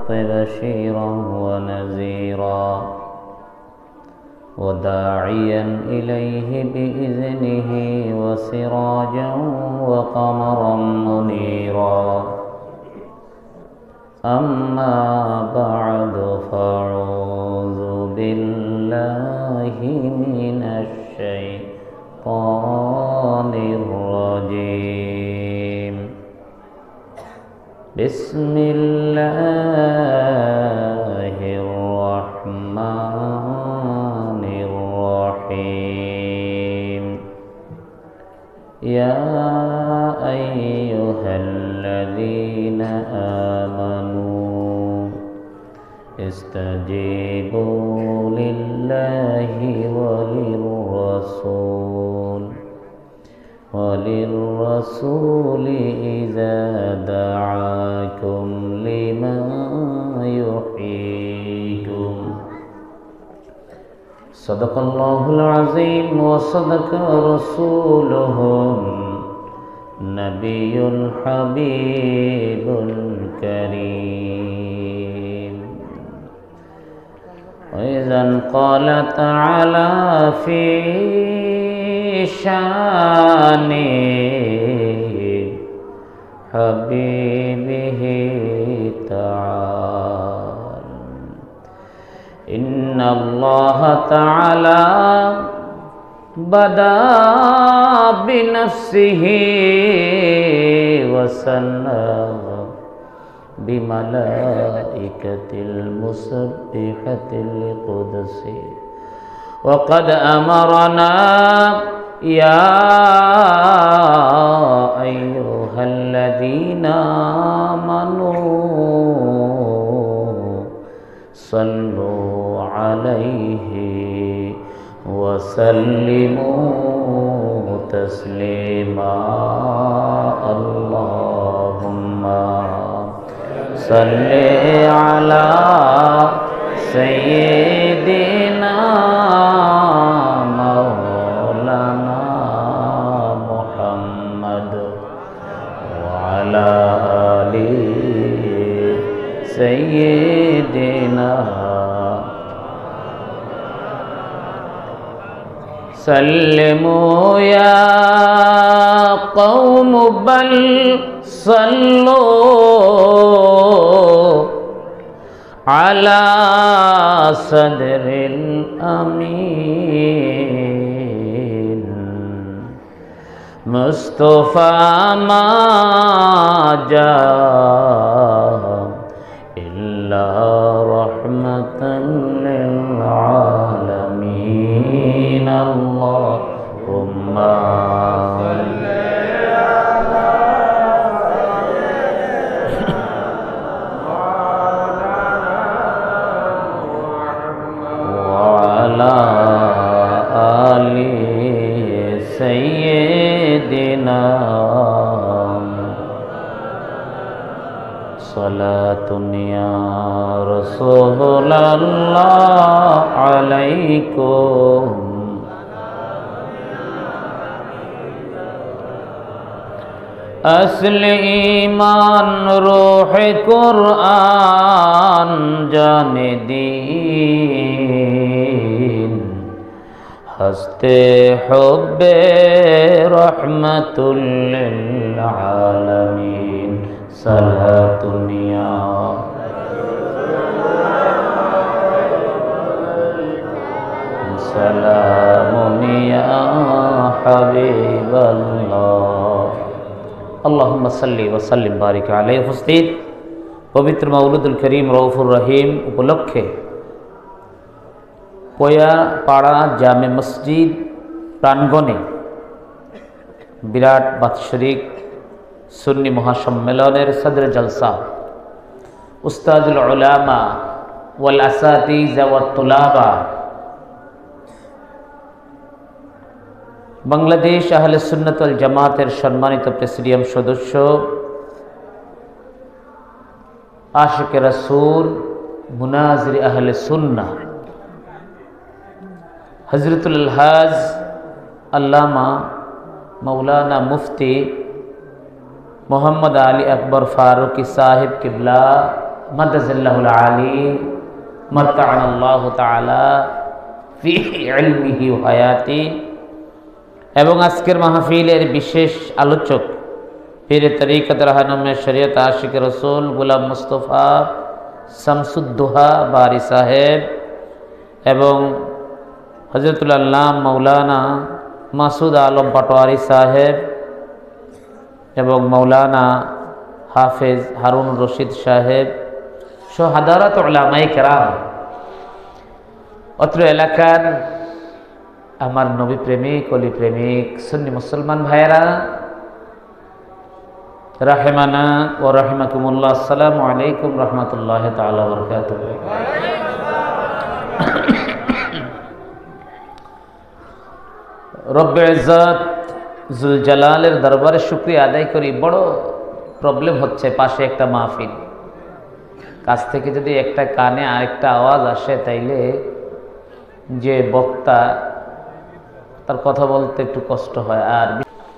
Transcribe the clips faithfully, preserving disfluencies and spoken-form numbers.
بالحق بشيرا ونذيرا وداعيا إليه بإذنه وسراجا وقمرا منيرا أما بعد فأعوذ بالله من الشيطان الرجيم بسم الله الرحمن الرحيم يا أيها الذين آمنوا استجيبوا لله وللرسول وللرسول إذا دعاكم لما يحييكم صدق الله العظيم وصدق رسوله النبي الحبيب الكريم وإذا قال تعالى في شان حبيبه تعالى إن الله تعالى بدأ بنفسه وثنى بملائكة المسبحة القدس وقد أمرنا يا أيها الذين آمنوا صلوا عليه وسلموا تسليما اللهم صل على سيدنا مولانا محمد وعلى آل سيدنا سلموا يا قوم بل صلوا على صدر الأمين مصطفى ما جاء إلا رحمة للعالمين اللهم صل وعلى آل سيدنا صلاة يا رسول الله عليكم أصل ईमान रूह कुरान जान दीन हस्ते हुब्बे रहमतुल लिल आलमीन सलातुनिया सलामुनिया हबीबल्लाह अल्लाहुम्मा सल्ली व सल्लिम बारिक अलैहि। उपस्थित पवित्र मौलुदुल करीम रऊफुर रहीम उपलक्षे पोया पाड़ा जामे मस्जिद प्रांगणे बिराट बात्सरिक सुन्नी महासम्मेलनेर सदर जलसा उस्तादुल उलामा वल असातिज़ा वत तुलाबा बांग्लादेश आहले सुन्नत वल जमातेर सम्मानित प्रेसिडियम सदस्य आशिके रसूल मुनाजिर आहले सुन्ना हजरतुल हाज अल्लामा मौलाना मुफ्ती मोहम्मद अली अकबर फारूकी साहिब किबला মাদাজাল্লাহুল আলী মাত্তাআনাল্লাহু তাআলা ফি ইলমিহি ওয়া হায়াতি। এবং আজকের মাহফিলের বিশেষ আলোচক পীরে তরিকত রাহনুমে শরীয়ত আশিক রাসূল গোলাম মুস্তাফা শামসুদ্দোহা বারি সাহেব এবং হযরতুল আল্লামা মাওলানা মাসুদ আলম পাটোয়ারি সাহেব এবং মাওলানা হাফেজ হারুন রশিদ সাহেব সহ হাদারাত উলামায়ে কেরাম, অত্র এলাকার আমার নবী প্রেমিক অলি প্রেমিক সুন্নি মুসলমান ভাইয়েরা, রাহেমানা ও রাহিমাকুমুল্লাহ, আসসালামু আলাইকুম রহমতুল্লাহি তাআলা ওয়া বারাকাতুহু। রব্বে ইজ্জত জুল জালালের দরবারে শুকরিয়া আদায় করি। বড় প্রবলেম হচ্ছে, পাশে একটা মাহফিল, কাছ থেকে যদি একটা কানে আরেকটা আওয়াজ আসে তাইলে যে বক্তা তার কথা বলতে একটু কষ্ট হয়। আর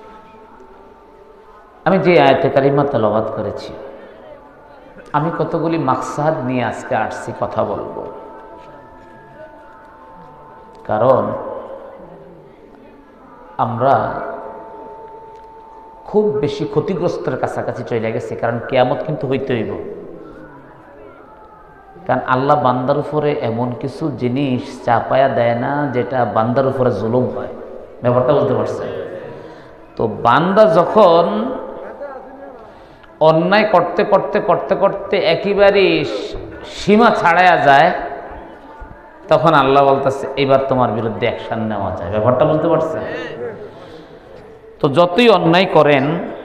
আমি যে আয়াতে কারিমা তেলাওয়াত করেছি, আমি কতগুলি মাকসাদ নিয়ে আজকে আসছি কথা বলবো। কারণ আমরা খুব বেশি ক্ষতিগ্রস্তের কাছাকাছি চলে গেছে, কারণ কিয়ামত কিন্তু হইতে হইব। কারণ আল্লাহ বান্দার উপরে এমন কিছু জিনিস চাপায়া দেয় না যেটা বান্দার উপরে জুলুম হয়। ব্যাপারটা বুঝতে পারছেন তো? বান্দা যখন অন্যায় করতে করতে করতে করতে একেবারেই সীমা ছাড়াইয়া যায়, তখন আল্লাহ বলতেছে এবার তোমার বিরুদ্ধে অ্যাকশন নেওয়া যায়। ব্যাপারটা বুঝতে পারছেন তো? যতই অন্যায় করেন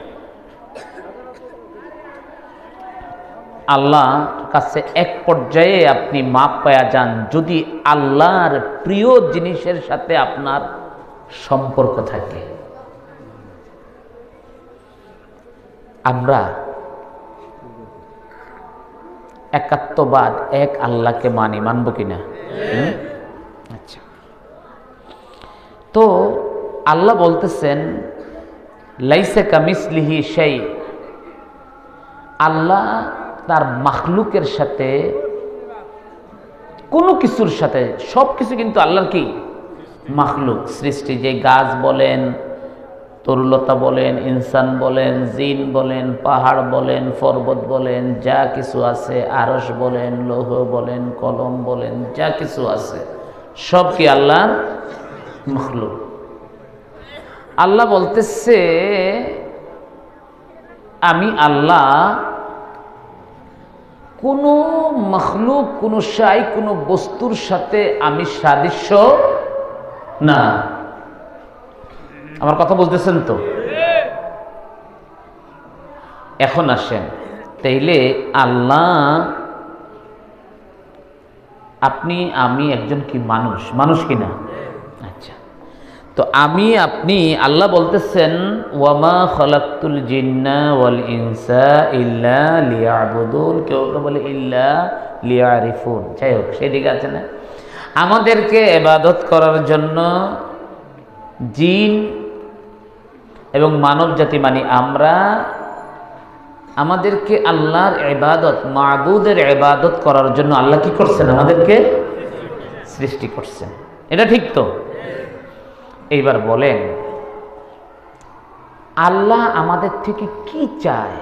আল্লাহর কাছে এক পর্যায়ে আপনি মাপ পায়া যান, যদি আল্লাহর প্রিয় জিনিসের সাথে আপনার সম্পর্ক থাকে। আমরা একাত্মবাদ, এক আল্লাহকে মানি, মানব কিনা? আচ্ছা, তো আল্লাহ বলতেছেন লাইসা কামিসলিহি শাই। আল্লাহ তার মাখলুকের সাথে, কোনো কিছুর সাথে, সব কিছু কিন্তু আল্লাহর কি মাখলুক সৃষ্টি। যে গাছ বলেন, তরুলতা বলেন, ইনসান বলেন, জিন বলেন, পাহাড় বলেন, পর্বত বলেন, যা কিছু আছে, আরশ বলেন, লৌহ বলেন, কলম বলেন, যা কিছু আছে সব কি আল্লাহর মাখলুক। আল্লাহ বলতেছে আমি আল্লাহ কোনো মাখলুক, কোনো শাই, কোনো বস্তুর সাথে আমি সাদৃশ্য না। আমার কথা বুঝতেছেন তো? এখন আসেন তাইলে, আল্লাহ আপনি আমি একজন কি মানুষ, মানুষ কিনা? আচ্ছা, তো আমি আপনি, আল্লাহ বলতেছেন ওয়ামা খালাকতুল জিন্না ওয়াল ইনসা ইল্লা লিয়াবুদুন, কেউ কেউ বলে ইল্লা লিয়ারিফুন। যাই হোক, সেদিকে আছে না, আমাদেরকে ইবাদত করার জন্য জিন এবং মানব জাতি মানে আমরা, আমাদেরকে আল্লাহর ইবাদত, মাবুদের ইবাদত করার জন্য আল্লাহ কি করছেন? আমাদেরকে সৃষ্টি করছেন। এটা ঠিক তো? এইবার বলেন আল্লাহ আমাদের থেকে কি চায়,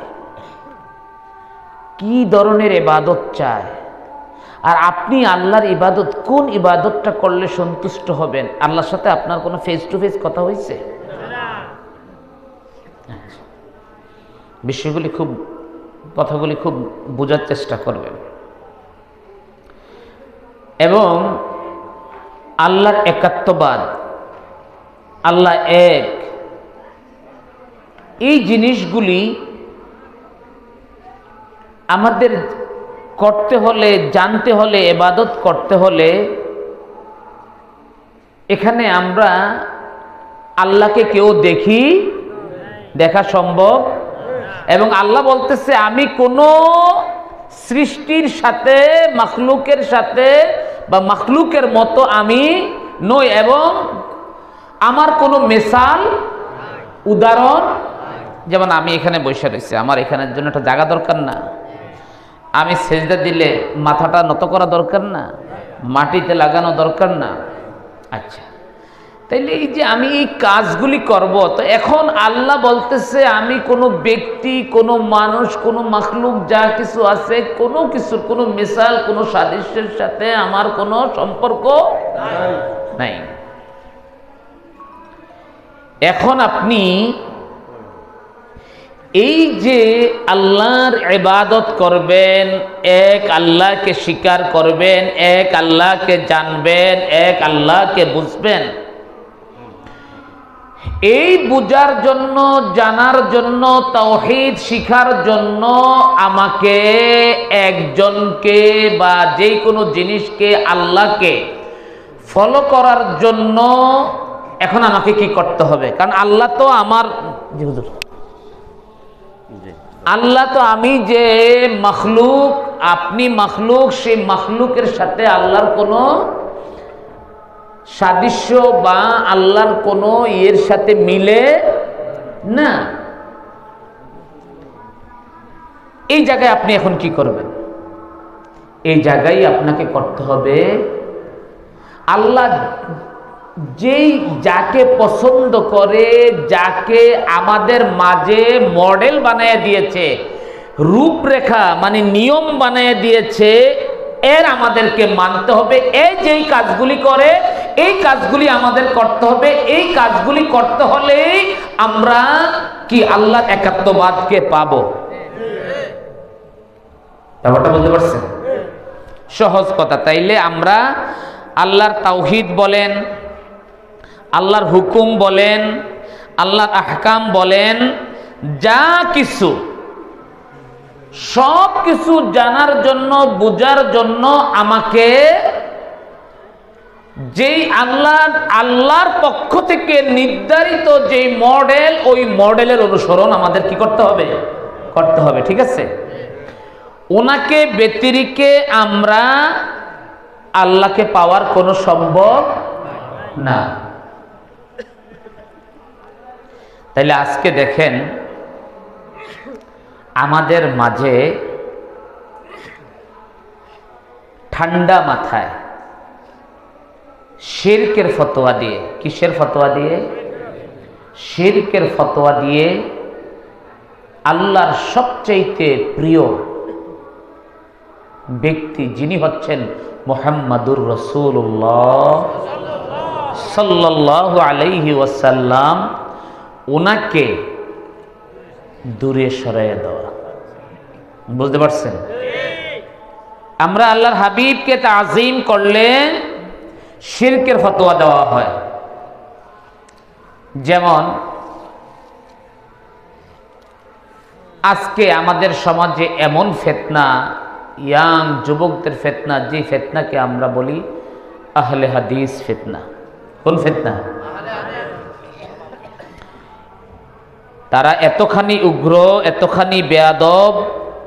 কি ধরনের ইবাদত চায়? আর আপনি আল্লাহর ইবাদত, কোন ইবাদতটা করলে সন্তুষ্ট হবেন? আল্লাহর সাথে আপনার কোনো ফেস টু ফেস কথা হয়েছে? বিষয়গুলি খুব, কথাগুলি খুব বোঝার চেষ্টা করবেন। এবং আল্লাহর একাত্মবাদ, আল্লাহ এক, এই জিনিসগুলি আমাদের করতে হলে, জানতে হলে, ইবাদত করতে হলে, এখানে আমরা আল্লাহকে কেউ দেখি, দেখা সম্ভব। এবং আল্লাহ বলতেছে আমি কোনো সৃষ্টির সাথে, মাখলুকের সাথে বা মাখলুকের মতো আমি নই, এবং আমার কোনো মিসাল, উদাহরণ, যেমন আমি এখানে বসে রয়েছি, আমার এখানের জন্য একটা জায়গা দরকার না? আমি সেজদা দিলে মাথাটা নত করা দরকার না, মাটিতে লাগানো দরকার না? আচ্ছা, তাইলে এই যে আমি এই কাজগুলি করব, তো এখন আল্লাহ বলতেছে আমি কোনো ব্যক্তি, কোনো মানুষ, কোনো মাখলুক যা কিছু আছে, কোনো কিছুর কোনো মিসাল, কোনো সাদৃশ্যের সাথে আমার কোনো সম্পর্ক নাই। এখন আপনি এই যে আল্লাহর ইবাদত করবেন, এক আল্লাহকে স্বীকার করবেন, এক আল্লাহকে জানবেন, এক আল্লাহকে বুঝবেন, এই বুঝার জন্য, জানার জন্য, তাওহীদ শিখার জন্য আমাকে একজনকে বা যে কোনো জিনিসকে, আল্লাহকে ফলো করার জন্য এখন আমাকে কি করতে হবে? কারণ আল্লাহ তো আমার, আল্লাহ তো আমি যে মখলুক, আপনি মখলুক, সেই মখলুকের সাথে আল্লাহর কোনো সাদৃশ্য বা আল্লাহর কোনো ইয়ের সাথে মিলে না। এই জায়গায় আপনি এখন কি করবেন? এই জায়গায় আপনাকে করতে হবে, আল্লাহ যেই যাকে পছন্দ করে, যাকে আমাদের মাঝে মডেল বানিয়ে দিয়েছে, রূপরেখা মানে নিয়ম বানিয়ে দিয়েছে, এর আমাদেরকে মানতে হবে। এই যেই কাজগুলি করে, এই কাজগুলি আমাদের করতে হবে। এই কাজগুলি করতে হলে আমরা কি আল্লাহর একাত্মবাদকে পাবো। ব্যাপারটা বুঝতে পারছেন? সহজ কথা। তাইলে আমরা আল্লাহর তাওহীদ বলেন, আল্লাহর হুকুম বলেন, আল্লাহর আহকাম বলেন, যা কিছু সব কিছু জানার জন্য, বুঝার জন্য আমাকে যেই আল্লাহ আল্লাহর পক্ষ থেকে নির্ধারিত যেই মডেল, ওই মডেলের অনুসরণ আমাদের কি করতে হবে? করতে হবে। ঠিক আছে? ওনাকে ব্যতিরেকে আমরা আল্লাহকে পাওয়ার কোনো সম্ভব না। তাইলে আজকে দেখেন আমাদের মাঝে ঠান্ডা মাথায় শিরকের ফতোয়া দিয়ে, কিসের ফতোয়া দিয়ে? শিরকের ফতোয়া দিয়ে আল্লাহর সবচাইতে প্রিয় ব্যক্তি যিনি হচ্ছেন মুহাম্মাদুর রাসূলুল্লাহ সাল্লাল্লাহু আলাইহি ওয়াসাল্লাম, ওনাকে দূরে সরাইয়া দেওয়া। বুঝতে পারছেন? আমরা আল্লাহর হাবিবকে তাজিম করলে শিরকের ফতোয়া দেওয়া হয়। যেমন আজকে আমাদের সমাজে এমন ফিতনা, ইয়াং যুবকদের ফিতনা, যে ফিতনাকে আমরা বলি আহলে হাদিস ফিতনা। কোন ফিতনা? তারা এতখানি উগ্র, এতখানি বেয়াদব,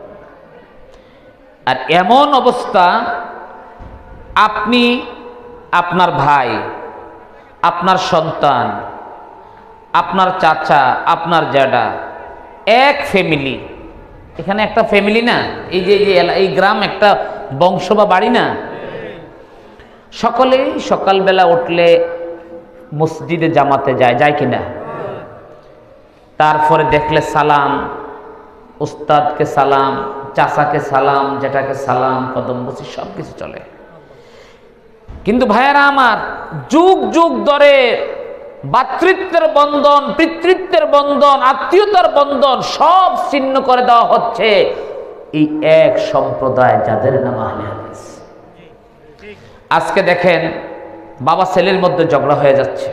আর এমন অবস্থা, আপনি, আপনার ভাই, আপনার সন্তান, আপনার চাচা, আপনার জ্যাঠা, এক ফ্যামিলি, এখানে একটা ফ্যামিলি না, এই যে এই গ্রাম একটা বংশ বা বাড়ি না, সকলেই সকালবেলা উঠলে মসজিদে জামাতে যায়, যায় কিনা? তারপরে দেখলে সালাম, উস্তাদকে সালাম, চাচাকে সালাম, জ্যাঠাকে সালাম, কদম বসি সব কিছু চলে। কিন্তু ভাইয়েরা আমার, যুগ যুগ ধরে ভাতৃত্বের বন্ধন, পিতৃত্বের বন্ধন, আত্মীয়তার বন্ধন সব ছিন্ন করে দেওয়া হচ্ছে এই এক সম্প্রদায় যাদের নাম আহলে হাদিস। আজকে দেখেন বাবা ছেলের মধ্যে ঝগড়া হয়ে যাচ্ছে,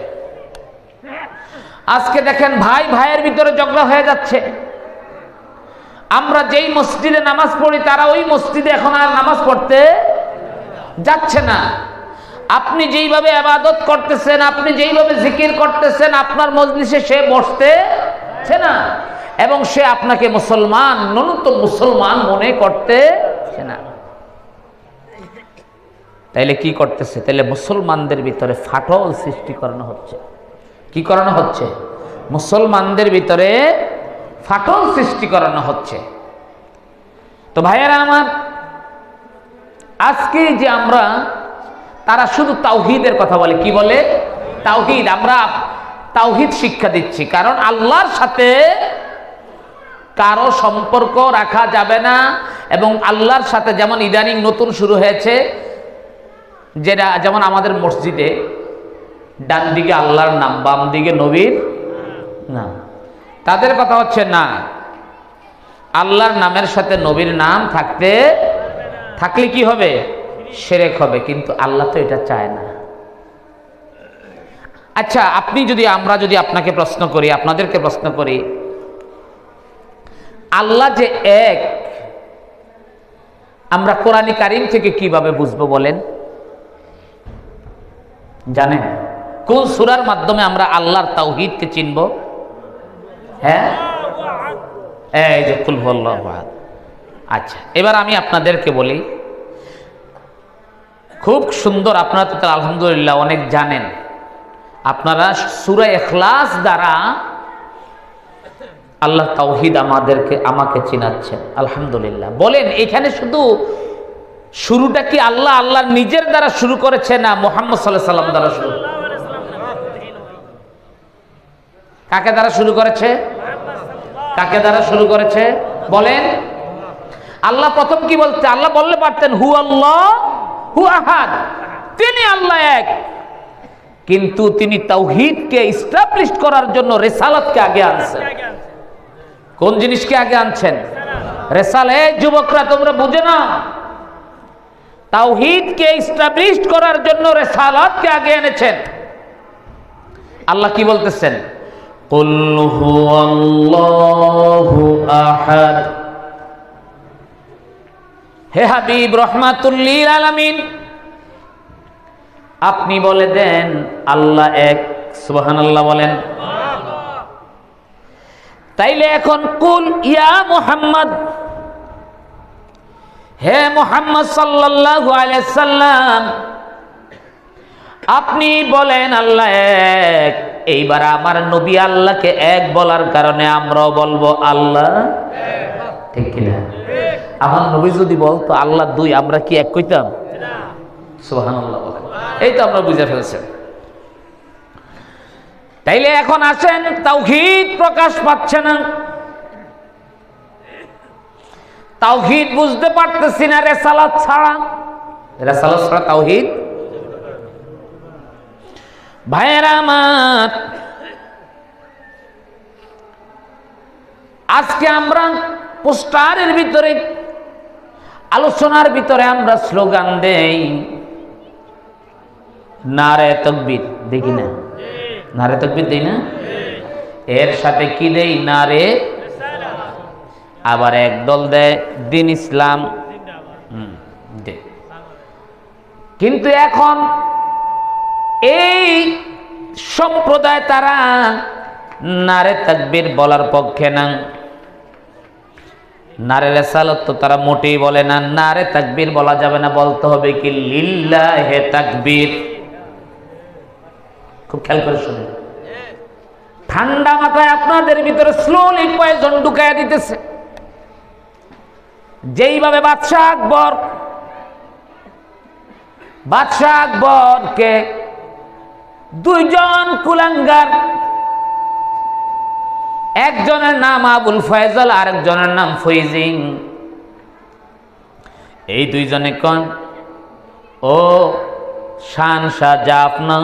আজকে দেখেন ভাই ভাইয়ের ভিতরে ঝগড়া হয়ে যাচ্ছে। আমরা যেই মসজিদে নামাজ পড়ি, তারা ওই মসজিদে এখন আর নামাজ পড়তে যাচ্ছে না। আপনি যেইভাবে ইবাদত করতেছেন, আপনি যেইভাবে জিকির করতেছেন, আপনার মজলিসে সে বসতেছে না, এবং সে আপনাকে মুসলমান, ন্যূনতম মুসলমান মনে করতেছে না। তাইলে কি করতেছে? তাইলে মুসলমানদের ভিতরে ফাটল সৃষ্টি করানো হচ্ছে। কি করানো হচ্ছে? মুসলমানদের ভিতরে ফাটল সৃষ্টি করানো হচ্ছে। তো ভাইয়েরা আমার, আজকে যে আমরা তারা শুধু তাওহীদের কথা বলে, কি বলে? তাওহীদ। আমরা তাওহীদ শিক্ষা দিচ্ছি, কারণ আল্লাহর সাথে কারো সম্পর্ক রাখা যাবে না। এবং আল্লাহর সাথে যেমন ইদানিং নতুন শুরু হয়েছে, যেটা যেমন আমাদের মসজিদে ডান দিকে আল্লাহর নাম, বাম দিকে নবীর নাম। তাদের কথা হচ্ছে না, আল্লাহর নামের সাথে নবীর নাম থাকতে থাকলে কি হবে? শিরক হবে। কিন্তু আল্লাহ তো এটা চায় না। আচ্ছা, আপনি যদি, আমরা যদি আপনাকে প্রশ্ন করি, আপনাদেরকে প্রশ্ন করি, আল্লাহ যে এক, আমরা কোরআন কারীম থেকে কিভাবে বুঝবো বলেন? জানেন কোন সূরার মাধ্যমে আমরা আল্লাহর তাওহীদকে চিনব? হ্যাঁ, এই যে কুল হুয়াল্লাহু আহাদ। আচ্ছা, এবার আমি আপনাদেরকে বলি, খুব সুন্দর, আপনারা তো আলহামদুলিল্লাহ অনেক জানেন। আপনারা সূরা ইখলাস দ্বারা আল্লাহ তাওহীদ আমাদেরকে, আমাকে চিনাচ্ছেন, আলহামদুলিল্লাহ। বলেন, এখানে শুধু শুরুটা কি আল্লাহ আল্লাহ নিজের দ্বারা শুরু করেছে, না মুহাম্মদ সাল্লাল্লাহু আলাইহি সাল্লাম দ্বারা শুরু? কাকে দ্বারা শুরু করেছে? কাকে দ্বারা শুরু করেছে বলেন? আল্লাহ প্রথম কি বলতে? আল্লাহ বললে পারতেন হু আল্লাহ হু আহাদ, তিনি আল্লাহ এক। কিন্তু তিনি তাওহীদকে এস্টাবলিশ করার জন্য রিসালাতকে আগে আনছেন। কোন জিনিসকে আগে আনছেন? রিসালাত। এই যুবকরা, তোমরা বুঝে না, তাওহীদকে এস্টাবলিশ করার জন্য রিসালাতকে আগে এনেছেন। আল্লাহ কি বলতেছেন? কুল হুয়াল্লাহু আহাদ। হে হাবিব রাহমাতুল লিল আলামিন, আপনি বলে দেন আল্লাহ এক। সুবহানাল্লাহ বলেন। তাইলে এখন কুল ইয়া মুহাম্মদ, হে মুহাম্মদ সাল্লাল্লাহু আলাইহি সাল্লাম, আপনি বলেন আল্লাহ এক। এইবার আমার নবী আল্লাহকে এক বলার কারণে আমরাও বলবো আল্লাহ এক। ঠিক কিনা? আমার নবী যদি বলতো আল্লাহ দুই, আমরা কি এক কইতাম? সুবহানাল্লাহ বলেন। এই তো আমরা বুঝে ফেলছেন। তাইলে এখন আসেন, তাওহীদ প্রকাশ পাচ্ছে না, তাওহীদ বুঝতে পারতেছি না রিসালাত ছাড়া। রিসালাত ছাড়া তাওহীদ। ভাইয়েরা আমার, আজকে আমরা পোস্টারের ভিতরে, আলোচনার ভিতরে আমরা স্লোগান দেই নারে তাকবীর, দেখি না? নারে তাকবীর দেই না? এর সাথে কি দেই? নারে। আবার একদল দেয় দ্বীন ইসলাম। হুম, দে। কিন্তু এখন এই সম্প্রদায় তারা নারে তাকবীর বলার পক্ষে না, নারে রিসালাত তো তারা মোটেই বলে না। নারে তাকবীর বলা যাবে না, বলতে হবে কি লিল্লাহে তাকবীর। খুব খেয়াল করে শুনুন, ঠান্ডা মাথায় আপনাদের ভিতরে স্লোলি পয়জন ঢুকাইয়া দিতেছে। যেইভাবে বাদশাহ আকবর, বাদশাহ আকবরকে দুইজন কুলাঙ্গার, একজনের নাম আবুল ফয়জল, আরেকজনের নাম ফৈজিং, এই দুইজনে কোন ও শাহনশাহ জাফনা,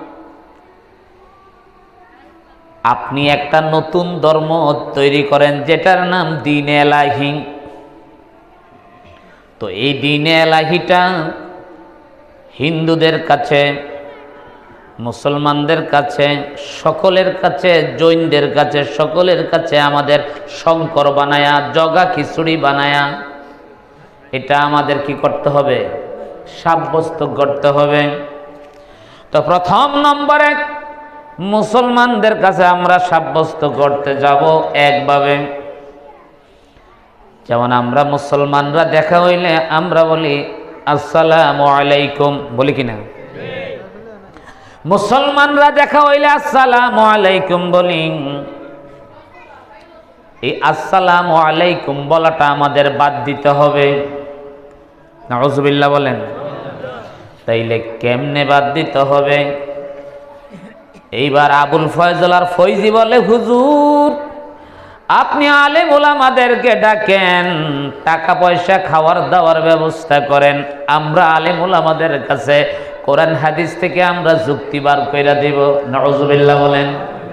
আপনি একটা নতুন ধর্ম তৈরি করেন যেটার নাম দ্বীন এলাহী। তো এই দ্বীন এলাহীটা হিন্দুদের কাছে, মুসলমানদের কাছে, সকলের কাছে, জৈনদের কাছে, সকলের কাছে আমাদের শঙ্কর বানায়া, জগা খিচুড়ি বানায়া, এটা আমাদের কি করতে হবে? সাব্যস্ত করতে হবে। তো প্রথম নম্বরে মুসলমানদের কাছে আমরা সাব্যস্ত করতে যাব একভাবে, যেমন আমরা মুসলমানরা দেখা হইলে আমরা বলি আসসালামু আলাইকুম, বলি কিনা? মুসলমানরা দেখা হইলে আসসালামু আলাইকুম বলি। এই আসসালামু আলাইকুম বলাটা আমাদের বাদ দিতে হবে। নাউযুবিল্লাহ বলেন। তাইলে কেমনে বাদ দিতে হবে? এইবার আবুল ফয়জল আর ফৈজি বলে, হুজুর আপনি আলেম ওলামাদেরকে ডাকেন, টাকা পয়সা খাওয়ার দাওয়ার ব্যবস্থা করেন, আমরা আলেম ওলামাদের কাছে কোরআন হাদিস থেকে আমরা যুক্তি বার কইরা দিব। নাউযুবিল্লাহ বলেন।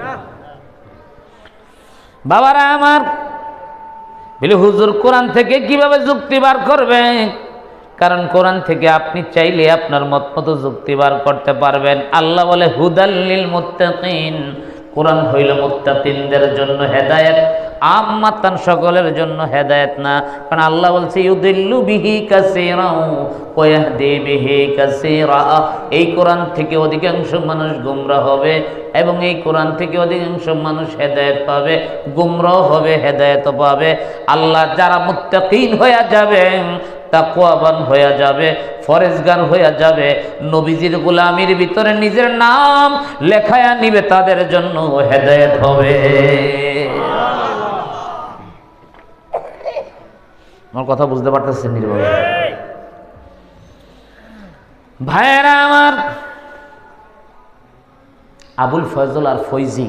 বাবারা আমার, বলে হুজুর কোরআন থেকে কিভাবে যুক্তি বার করবে? কারণ কোরআন থেকে আপনি চাইলে আপনার মত মতো যুক্তি বার করতে পারবেন। আল্লাহ বলে হুদাল লিল মুত্তাকিন, কোরআন হইল মুত্তাকিনদের জন্য হেদায়েত, আম্মাতান সকলের জন্য হেদায়েত না। কারণ আল্লাহ বলছে ইউদিল্লু বিহি কাসীরা ওয়া ইয়াহদি বিহি কাসীরা, এই কোরআন থেকে অধিকাংশ মানুষ গোমরাহ হবে এবং এই কোরআন থেকে অধিকাংশ মানুষ হেদায়েত পাবে, গোমরাহ হবে হেদায়েত পাবে। আল্লাহ যারা মুত্তাকিন হয়ে যাবে, তাকওয়াবান হয়ে যাবে, ফরেজগার হয়ে যাবে, নবীজির গোলামির ভিতরে নিজের নাম লেখায়া নিবে, তাদের জন্য হেদায়েত হবে। আমার কথা বুঝতে পারতেছেন নির্ভয় ভাইয়েরা আমার? আবুল ফয়জল আর ফৈজি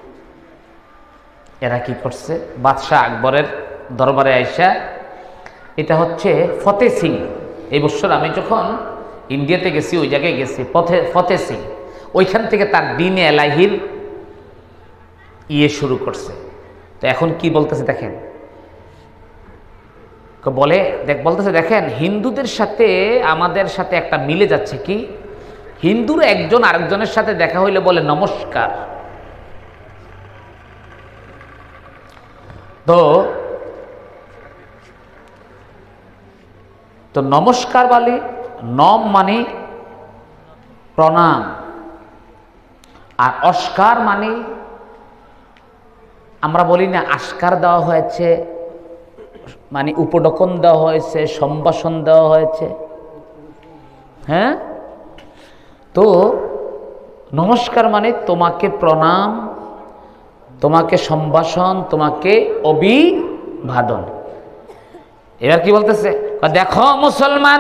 এরা কি করছে? বাদশাহ আকবরের দরবারে আইসা, এটা হচ্ছে ফতে সিং, এই বছর আমি যখন ইন্ডিয়াতে গেছি ওই জায়গায় গেছি, পথে ফতে সিং, ওইখান থেকে তার দিনে এলাহির ইয়ে শুরু করছে। তো এখন কি বলতেছে দেখেন, বলে দেখ বলতেছে দেখেন হিন্দুদের সাথে আমাদের সাথে একটা মিলে যাচ্ছে কি, হিন্দুর একজন আরেকজনের সাথে দেখা হইলে বলে নমস্কার। তো তো নমস্কার বলে, নম মানে প্রণাম, আর অস্কার মানে আমরা বলি না আস্কার দেওয়া হয়েছে, মানে উপঢকন দেওয়া হয়েছে, সম্ভাষণ দেওয়া হয়েছে। হ্যাঁ, তো নমস্কার মানে তোমাকে প্রণাম, তোমাকে সম্ভাষণ, তোমাকে অভিবাদন। এবার কি বলতেছে, দেখো মুসলমান,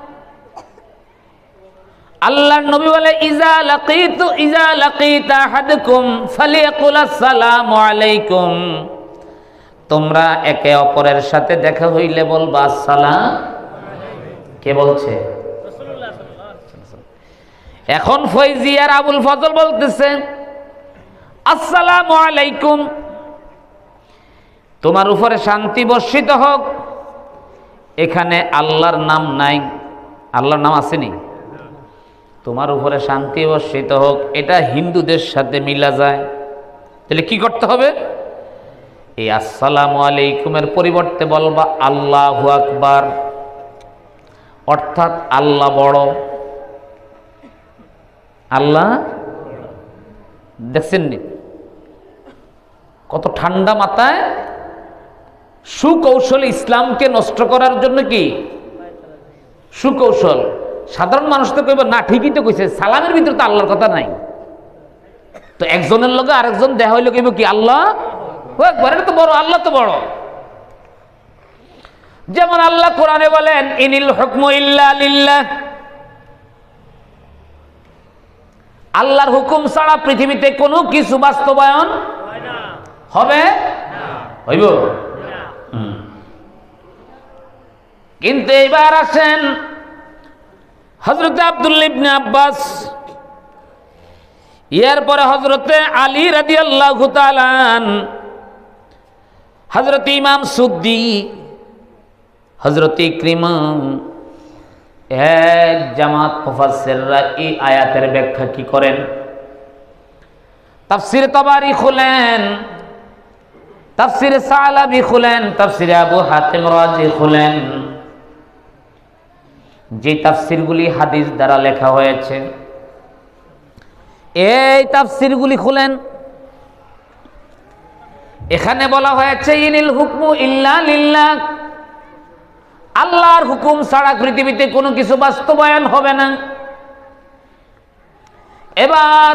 আল্লাহর নবী বলে ইজা লাকিতু ইজা লাকিতা আহাদুকুম ফালিয়াকুল আসসালামু আলাইকুম, তোমরা একে অপরের সাথে দেখা হইলে বলবা আসসালাম। কে বলছে? রাসূলুল্লাহ সাল্লাল্লাহু আলাইহি ওয়াসাল্লাম। এখন ফয়জি আর আবুল ফজল বলতেছে আসসালামু আলাইকুম, তোমার উপরে শান্তি বর্ষিত হোক। এখানে আল্লাহর নাম নাই, আল্লাহর নাম আসেনি। তোমার উপরে শান্তি বর্ষিত হোক, এটা হিন্দুদের সাথে মিলা যায়। তাহলে কি করতে হবে? এই আসসালামু আলাইকুমের পরিবর্তে বলবা আল্লাহু আকবার, অর্থাৎ আল্লাহ বড়। আল্লাহ দেখছেন নি কত ঠান্ডা মাথায় সুকৌশল ইসলামকে নষ্ট করার জন্য, কি সুকৌশল। সাধারণ মানুষ তো কইব না, ঠিকই তো কইছে, সালামের ভিতরে তো আল্লাহর কথা নাই। তো একজনের লগে আরেকজন দেখা হইলে কইব কি আল্লাহ একবার, এটা তো বড়, আল্লাহ তো বড়। যেমন আল্লাহ কোরআনে বলেন ইনিল হুকমু ইল্লা লিল্লাহ, আল্লাহর হুকুম ছাড়া পৃথিবীতে কোনো কিছু বাস্তবায়ন হবে হইব। কিন্তু এবার আসেন হযরত আব্দুল্লাহ ইবনে আব্বাস, এরপরে হযরতে আলী রাদিয়াল্লাহু তাআলা, হযরত ইমাম সুদ্দি, হযরত ইকরিমা, এক জামাত মুফাসসিররা এই আয়াতের ব্যাখ্যা কি করেন? তাফসীর তাবারি খুলেন, তাফসীর সালাবি খুলেন, তাফসীর আবু হাতিম রাজি খুলেন, যে তাফসীরগুলি হাদিস দ্বারা লেখা হয়েছে এই তাফসীরগুলি খুলেন। এখানে বলা হয়েছে ইনিল হুকমু ইল্লা লিল্লাহ, আল্লাহর হুকুম ছাড়া পৃথিবীতে কোনো কিছু বাস্তবায়ন হবে না। এবার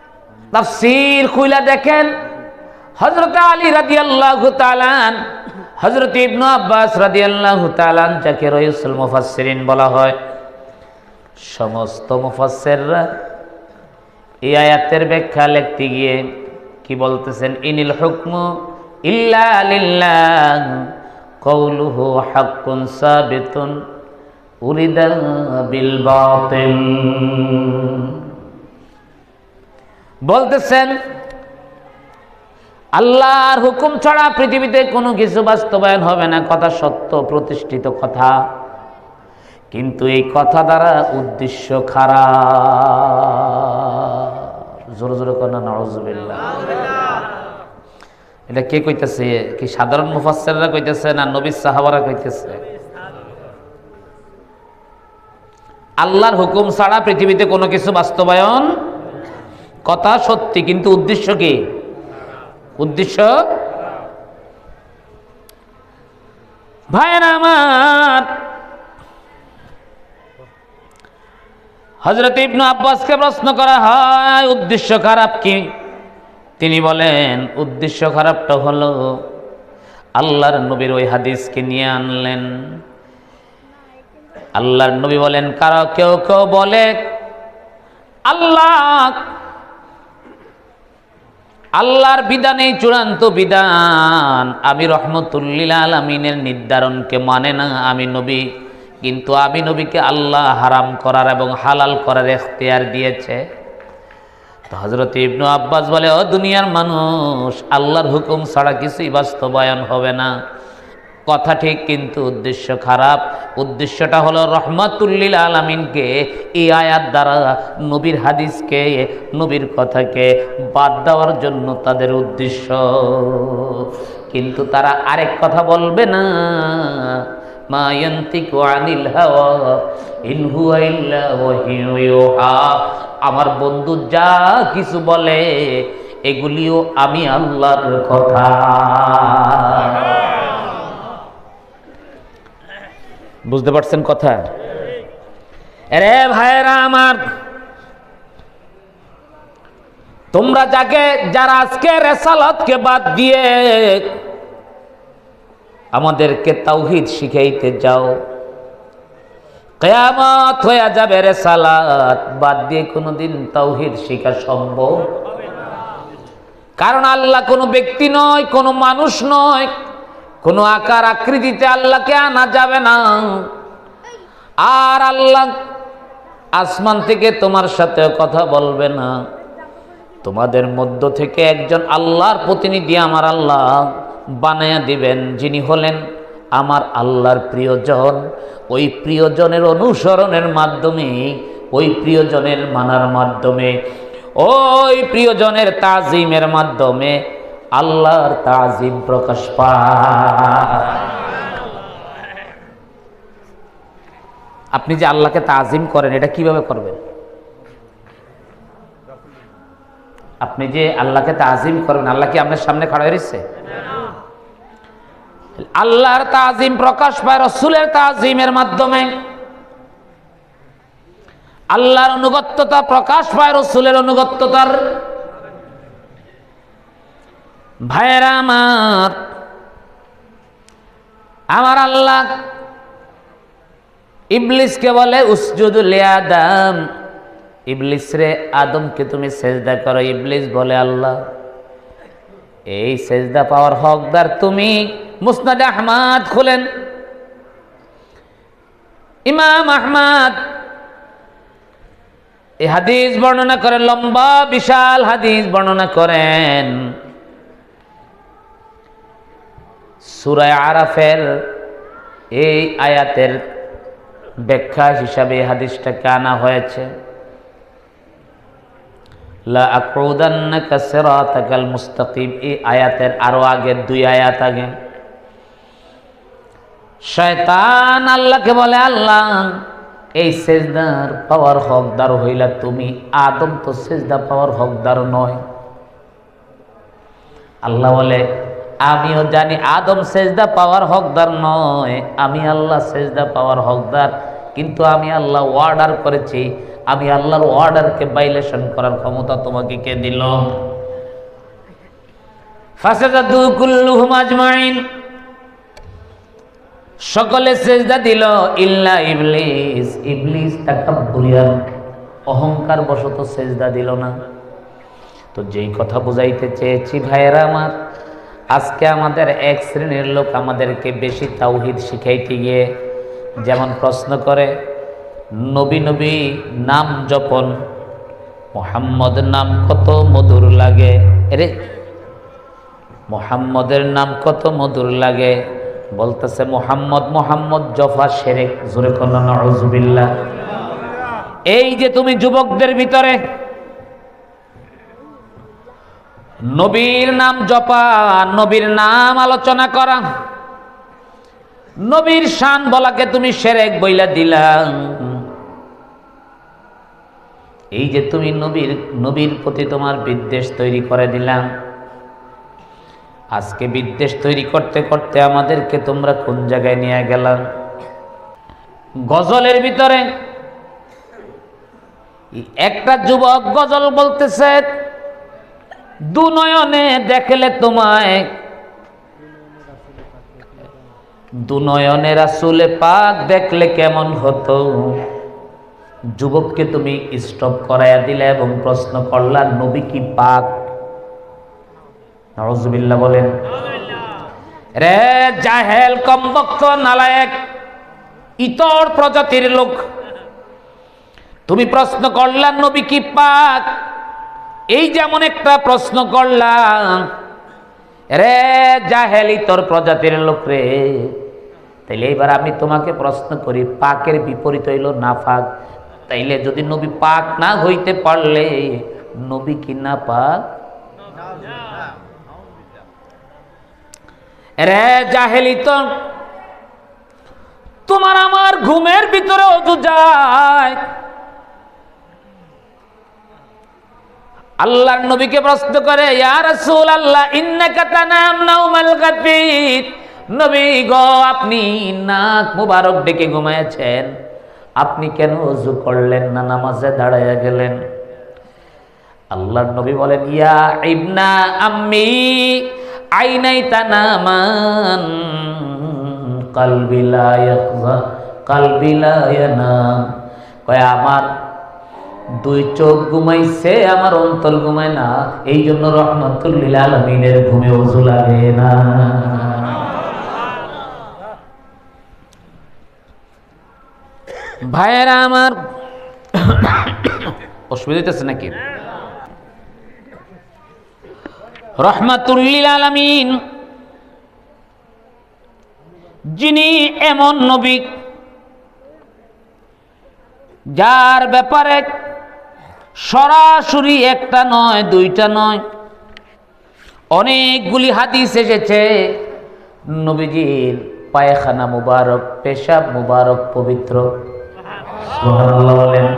তাফসীর খুলে দেখেন হযরত আলী রাদিয়াল্লাহু তাআলা হযরত ইবনে আব্বাস রাদিয়াল্লাহু তাআলা যাকে রাইসুল মুফাসসিরিন বলা হয়, সমস্ত মুফাসসিররা এই আয়াতের ব্যাখ্যা লিখতে গিয়ে কি বলতেছেন? ইনিল হুকমু ইল্লা লিল্লাহ কওলুহু হাক্কুন সাবিতুন উরিদা বিল বাতিল। বলতেছেন আল্লাহর হুকুম ছাড়া পৃথিবীতে কোনো কিছু বাস্তবায়ন হবে না, কথা সত্য, প্রতিষ্ঠিত কথা, কিন্তু এই কথা দ্বারা উদ্দেশ্য খারাপ। জোরে জোরে কন্যা নাউজুবিল্লাহ। এটা কে কইতেছে? কি সাধারণ মুফাসসিররা কইতেছে না নবী সাহাবারা কইতেছে? আল্লাহর হুকুম ছাড়া পৃথিবীতে কোনো কিছু বাস্তবায়ন, কথা সত্যি, কিন্তু উদ্দেশ্য কি? উদ্দেশ্য ভাইরা আমার, হযরত ইবনে আব্বাসকে প্রশ্ন করা হয় উদ্দেশ্য খারাপ কি? তিনি বলেন উদ্দেশ্য খারাপটা হলো আল্লাহর নবীর ওই হাদিসকে নিয়ে আনলেন। আল্লাহর নবী বলেন, কারো কেউ কেউ বলে আল্লাহ আল্লাহর বিধানেই চূড়ান্ত বিধান, আমি রহমতুল লিল আলামিনের নির্ধারণকে মানে না আমি নবী, কিন্তু আমি নবীকে আল্লাহ হারাম করার এবং হালাল করার ইখতিয়ার দিয়েছে। তো হযরত ইবনে আব্বাস বলে, ও দুনিয়ার মানুষ, আল্লাহর হুকুম ছাড়া কিছুই বাস্তবায়ন হবে না, কথা ঠিক, কিন্তু উদ্দেশ্য খারাপ। উদ্দেশ্যটা হলো রহমাতুল লিল আলামিনকে এই আয়াত দ্বারা নবীর হাদিসকে, নবীর কথাকে বাদ দেওয়ার জন্য তাদের উদ্দেশ্য। কিন্তু তারা আরেক কথা বলবে না, মা ইয়ান্তিকু আনিল হাওয়া ইন হুয়া ইল্লা ওয়াহিয়ুন ইউহা। আমার বন্ধু যা কিছু বলে এগুলিও আমি আল্লাহর কথা। বুঝতে পারছেন কথা? আরে ভাইরা আমার, তোমরা যাকে যারা আজকে রিসালাতকে বাদ দিয়ে আমাদেরকে তাওহীদ শিখাইতে যাও, কিয়ামত হয়ে যাবে, রিসালাত বাদ দিয়ে কোনোদিন তাওহীদ শিখা সম্ভব হবে না। কারণ আল্লাহ কোনো ব্যক্তি নয়, কোনো মানুষ নয়, কোনো আকার আকৃতিতে আল্লাহকে আনা যাবে না। আর আল্লাহ আসমান থেকে তোমার সাথে কথা বলবে না, তোমাদের মধ্য থেকে একজন আল্লাহর প্রতিনিধি আমার আল্লাহ বানায়া দিবেন, যিনি হলেন আমার আল্লাহর প্রিয়জন। ওই প্রিয়জনের অনুসরণের মাধ্যমে, ওই প্রিয়জনের মানার মাধ্যমে, ওই প্রিয়জনের তাজিমের মাধ্যমে আল্লাহর তাজিম প্রকাশ পায়। আপনি যে আল্লাহকে তাজিম করেন, এটা কিভাবে করবেন? আপনি যে আল্লাহকে তাজিম করবেন, আল্লাহ কি আপনার সামনে খাড়া হয়েছে? আল্লাহর তাজিম প্রকাশ পায় রাসূলের তাজিমের মাধ্যমে, আল্লাহর অনুগত্যতা প্রকাশ পায় রাসূলের অনুগত্যতার। ভাইরা আমার, আমার আল্লাহ ইবলিসকে বলে উসজুদু লিআদম, ইবলিস রে, আদমকে তুমি সেজদা করো। ইবলিস বলে, আল্লাহ এই সেজদা পাওয়ার হকদার তুমি। মুসনাদ আহমদ খুলেন, ইমাম আহমদ এই হাদিস বর্ণনা করেন, লম্বা বিশাল হাদিস বর্ণনা করেন। সূরা আরাফের এই আয়াতের ব্যাখ্যা হিসাবে এই হাদিসটাকে আনা হয়েছে। লা আকুদান্নাকা সিরাতাকাল মুস্তাকিম, এই আয়াতের আরো আগে দুই আয়াত আগে শয়তান আল্লাহকে বলে, আল্লাহ এই সেজদার পাওয়ার হকদার হইলা তুমি, আদম তো সেজদা পাওয়ার হকদার নয়। আল্লাহ বলে, আমিও জানি আদম সেজদা পাওয়ার হকদার নয়, আমি আল্লাহ সেজদা পাওয়ার হকদার, কিন্তু আমি আল্লাহ অর্ডার করেছি, আমি আল্লাহর অর্ডারকে ভাইলেশন করার ক্ষমতা তোমাকে কে দিল? ফাসাজাদু কুল্লুহুম আজমাইন, সকলে সেজদা দিল ইল্লা ইবলিস। ইবলিস তাকাব্বুরিয়ান অহংকার বশত সেজদা দিল না। তো যেই কথা বুঝাইতে চেয়েছি ভাইয়েরা আমার, আজকে আমাদের এক শ্রেণীর লোক আমাদেরকে বেশি তাওহীদ শিখাইতে গিয়ে যেমন প্রশ্ন করে, নবী নবী নাম জপন, মুহাম্মদ নাম কত মধুর লাগে রে, মুহাম্মদের নাম কত মধুর লাগে। বলতেছে মুহাম্মদ মুহাম্মদ জফা শিরক। জোরে কোন নাউযুবিল্লাহ। এই যে তুমি যুবকদের ভিতরে নবীর নাম জপা, নবীর নাম আলোচনা করা, নবীর শান বলাকে তুমি শিরক বইলা দিলা। এই যে তুমি নবীর নবীর প্রতি তোমার বিদ্বেষ তৈরি করে দিলাম। আজকে বিদ্বেষ তৈরি করতে করতে আমাদেরকে তোমরা কোন জায়গায় নিয়ে গেলাম? গজলের ভিতরে একটা যুবক গজল বলতেছে, দুনয়নে দেখলে তোমায়, দুনয়নে রাসূলে পাক দেখলে কেমন হতো। যুবককে তুমি স্টপ করাইয়া দিলে এবং প্রশ্ন করলা নবী কি পাক? নাউযুবিল্লাহ বলেন। রে জাহেল, কমবক্ত, নালায়েক, ইতর প্রজাতির লোক, তুমি প্রশ্ন করলা নবী কি পাক? এই যেমন একটা প্রশ্ন করলাম রে জাহেল, ইতর প্রজাতির লোক রে। তাইলে এবার আমি তোমাকে প্রশ্ন করি, পাকের বিপরীত হইল নাফাক। তাইলে যদি নবী পাক না হইতে পারলে নবী কি না পাক? রে জাহেলি, তো তোমার আমার ঘুমের ভিতরে ওযু যায়। আল্লাহর নবীকে প্রশ্ন করে, ইয়া রাসূলুল্লাহ ইন্নাকা তানাম নাওমাল গাফির। নবী গো, আপনি নাক মুবারক ডেকে ঘুমায়েছেন, আপনি কেন ওযু করলেন না, নামাজে দাঁড়ায়া গেলেন? আল্লাহর নবী বলেন, ইয়া ইবনা আম্মি আইনাই তানামান কলবি লা ইয়াকযা কলবি লা ইয়ানাম। কয় আমার দুই চোখ ঘুমাইছে, আমার অন্তর ঘুমায় না, এই জন্য রহমাতুল লিল আলামিনের ঘুমে ওযু লাগে না। ভাইয়েরা আমার, অসুবিধা হইতেছে নাকি? রহমাতুল লিল আলামিন যিনি এমন নবী যার ব্যাপারে সরাসরি একটা নয়, দুইটা নয়, অনেকগুলি হাদিস এসেছে নবীজির পায়খানা মুবারক, পেশাব মুবারক পবিত্র। সুবহানাল্লাহ বলেন।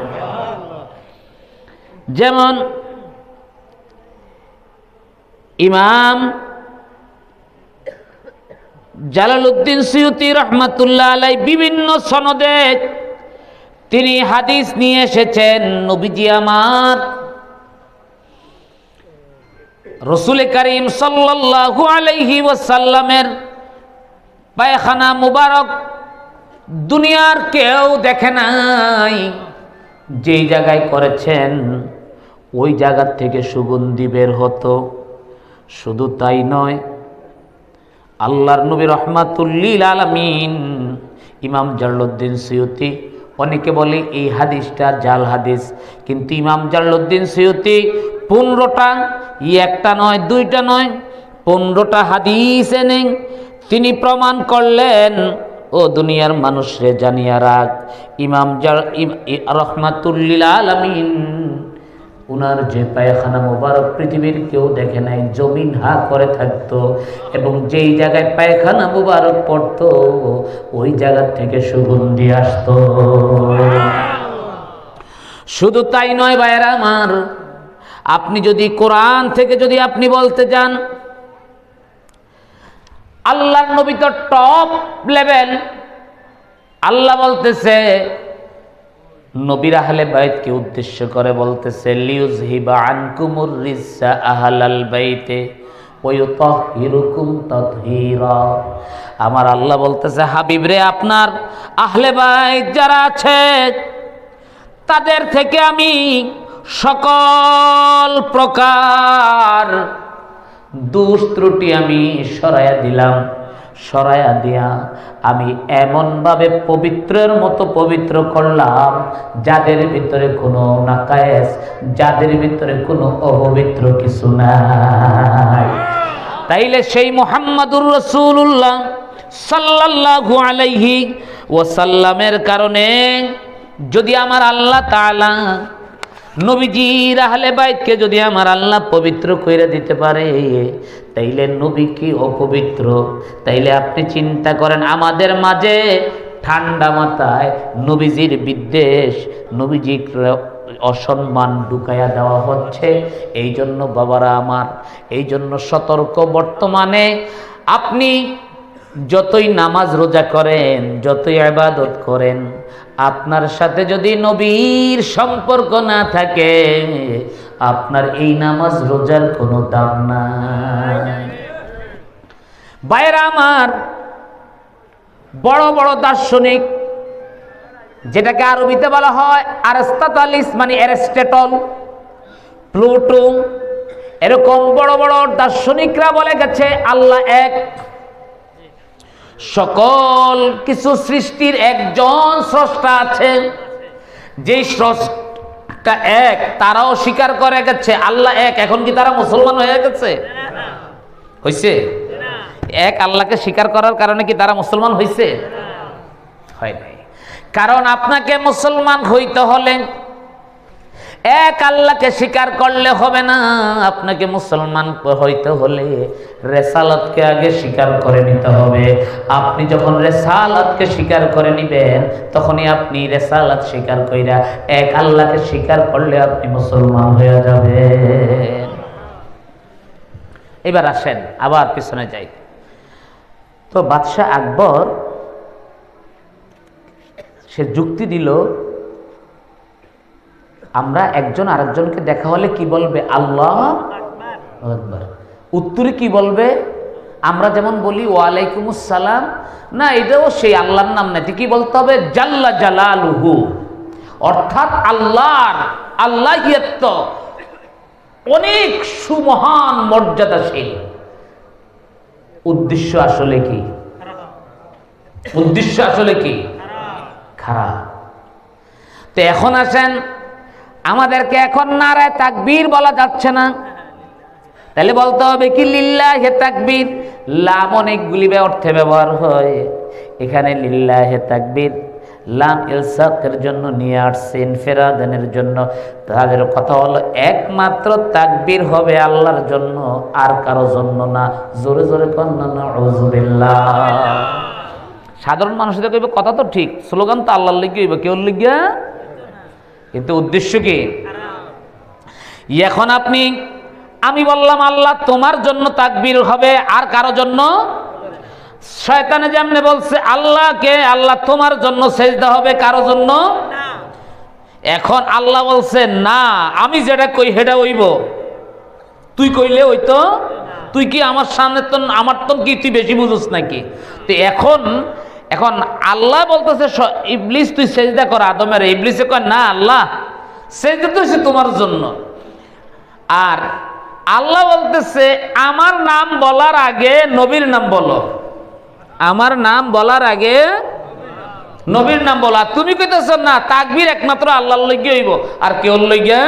যেমন ইমাম জালালউদ্দিন সুয়ুতি রহমাতুল্লাহ আলাইহি বিভিন্ন সনদে তিনি হাদিস নিয়ে এসেছেন, নবীজি আমার রাসূল করিম সাল্লাল্লাহু আলাইহি ওয়াসাল্লামের পায়খানা মুবারক দুনিয়ার কেউ দেখে নাই। যেই জায়গায় করেছেন ওই জায়গা থেকে সুগন্ধি বের হতো। শুধু তাই নয়, আল্লাহর নবী রহমাতুল লিল আলামিন ইমাম জালালউদ্দিন সুয়ুতি, অনেকে বলে এই হাদিসটা জাল হাদিস, কিন্তু ইমাম জালালউদ্দিন সুয়ুতি পনেরোটা, একটা নয়, দুইটা নয়, পনেরোটা হাদিস এনে তিনি প্রমাণ করলেন, ও দুনিয়ার মানুষরে জানিয়া রাখ, ইমাম রহমাতুল লিল আলামিন উনার যে পায়খানা মুবারক পৃথিবীর কেউ দেখে নাই, জমিন হা করে থাকতো, এবং যেই জায়গায় পায়খানা মুবারক পড়তো ওই জায়গা থেকে সুগন্ধি আসতো। শুধু তাই নয় ভাইয়েরা আমার, আপনি যদি কোরআন থেকে যদি আপনি বলতে যান, আল্লাহর নবী তো টপ লেভেল। আল্লাহ বলতেছে নবীর আহলে বাইতকে উদ্দেশ্য করে বলতেছে, লিউযহিবা আনকুমুর রিজ্সা আহলাল বাইতে ওয়া ইউতাহহিরুকুম তাতহীরা। আমার আল্লাহ বলতেছে, হাবিব রে, আপনার আহলে বাইত যারা আছে তাদের থেকে আমি সকল প্রকার দোষ ত্রুটি আমি সরাইয়া দিলাম। সরাইয়া দিয়া আমি এমনভাবে পবিত্রের মতো পবিত্র করলাম যাদের ভিতরে কোনো নাকায়েস, যাদের ভিতরে কোনো অপবিত্র কিছু নাই। তাইলে সেই মুহাম্মাদুর রাসূলুল্লাহ সাল্লাল্লাহু আলাইহি ওয়াসাল্লামের কারণে যদি আমার আল্লাহ তাআলা নবীজির আহলে বাইতকে যদি আমার আল্লাহ পবিত্র কইরা দিতে পারে, তাইলে নবী কি অপবিত্র? তাইলে আপনি চিন্তা করেন, আমাদের মাঝে ঠান্ডা মাথায় নবীজির বিদ্বেষ, নবীজির অসম্মান ঢুকাইয়া দেওয়া হচ্ছে। এই জন্য বাবারা আমার, এই জন্য সতর্ক। বর্তমানে আপনি যতই নামাজ রোজা করেন, যতই ইবাদত করেন, আপনার সাথে যদি নবীর সম্পর্ক না থাকে, আপনার এই নামাজ রোজার কোনো দাম নাই। ভাইরা আমার, বড় বড় দার্শনিক, যেটাকে আরবিতে বলা হয় আরিস্টোটেলিস মানে অ্যারিস্টটল, প্লুটো, এরকম বড় বড় দার্শনিকরা বলে গেছে আল্লাহ এক। সকল কিছু সৃষ্টির একজন স্রষ্টা আছেন, যেই স্রষ্টা এক তারাও স্বীকার করে গেছে আল্লাহ এক। এখন কি তারা মুসলমান হয়ে গেছে? হইছে? এক আল্লাহকে স্বীকার করার কারণে কি তারা মুসলমান হইছে? হয় নাই। কারণ আপনাকে মুসলমান হইতে হলে এক আল্লাহকে স্বীকার করলে হবে না, আপনাকে মুসলমান হইতে হলে রেসালাতকে আগে স্বীকার করে নিতে হবে। আপনি যখন রেসালাতকে স্বীকার করে নিবেন, তখনই আপনি রেসালাত স্বীকার কইরা এক আল্লাহকে স্বীকার করলে আপনি মুসলমান হয়ে যাবেন। এবার আসেন, আবার পিছনে যাই। তো বাদশাহ আকবর সে যুক্তি দিল, আমরা একজন আরেকজনকে দেখা হলে কি বলবে? আল্লাহু আকবার। উত্তরে কি বলবে? আমরা যেমন বলি ওয়ালাইকুমুস সালাম, না, এটাও সেই আল্লাহর নাম না, কি বলতে হবে? জাল্লা জালালুহু, অর্থাৎ আল্লাহর আল্লাহিয়ত অনেক সুমহান মর্যাদাশীল। উদ্দেশ্য আসলে কি? উদ্দেশ্য আসলে কি? খারাপ। তো এখন আসেন, আমাদেরকে এখন নারায়ে তাকবীর বলা যাচ্ছে না, তাহলে বলতে হবে কি? লিল্লাহে তাকবীর। লাম অনেকগুলি অর্থে ব্যবহার হয়, এখানে লিল্লাহে তাকবীর লাম ইলসাকের জন্য নিয়ে আসছে, ইনফিরাদানের জন্য। তাদের কথা হলো একমাত্র তাকবীর হবে আল্লাহর জন্য, আর কারো জন্য না। জোরে জোরে কন্না নাউযুবিল্লাহ। সাধারণ মানুষদের কইবে কথা তো ঠিক, স্লোগান তো আল্লাহর লাগি হইবে, কেউ লাগিয়া, কিন্তু উদ্দেশ্য কি? এখন আপনি, আমি বললাম আল্লাহ তোমার জন্য তাকবীর হবে, আর কারো জন্য? শয়তানে যেমনে বলছে আল্লাহকে আল্লাহ তোমার জন্য সেজদা হবে, কারো জন্য? এখন আল্লাহ বলছে না, আমি যেটা কই সেটা হইব, তুই কইলে হইতো। তুই কি আমার সামনে তো, আমার তো কি তুই বেশি বুঝোস নাকি? তো এখন এখন আল্লাহ বলতেছে ইবলিস তুই সেজদা কর আদমের। ইবলিসে কয় না আল্লাহ, সেজদা তো হইছে তোমার জন্য। আর আল্লাহ বলতেছে আমার নাম বলার আগে নবীর নাম বলো, আমার নাম বলার আগে নবীর নাম বলো। আর তুমি কইতেছ না তাকবীর একমাত্র আল্লাহর লাগি হইব, আর কেউর লাগি।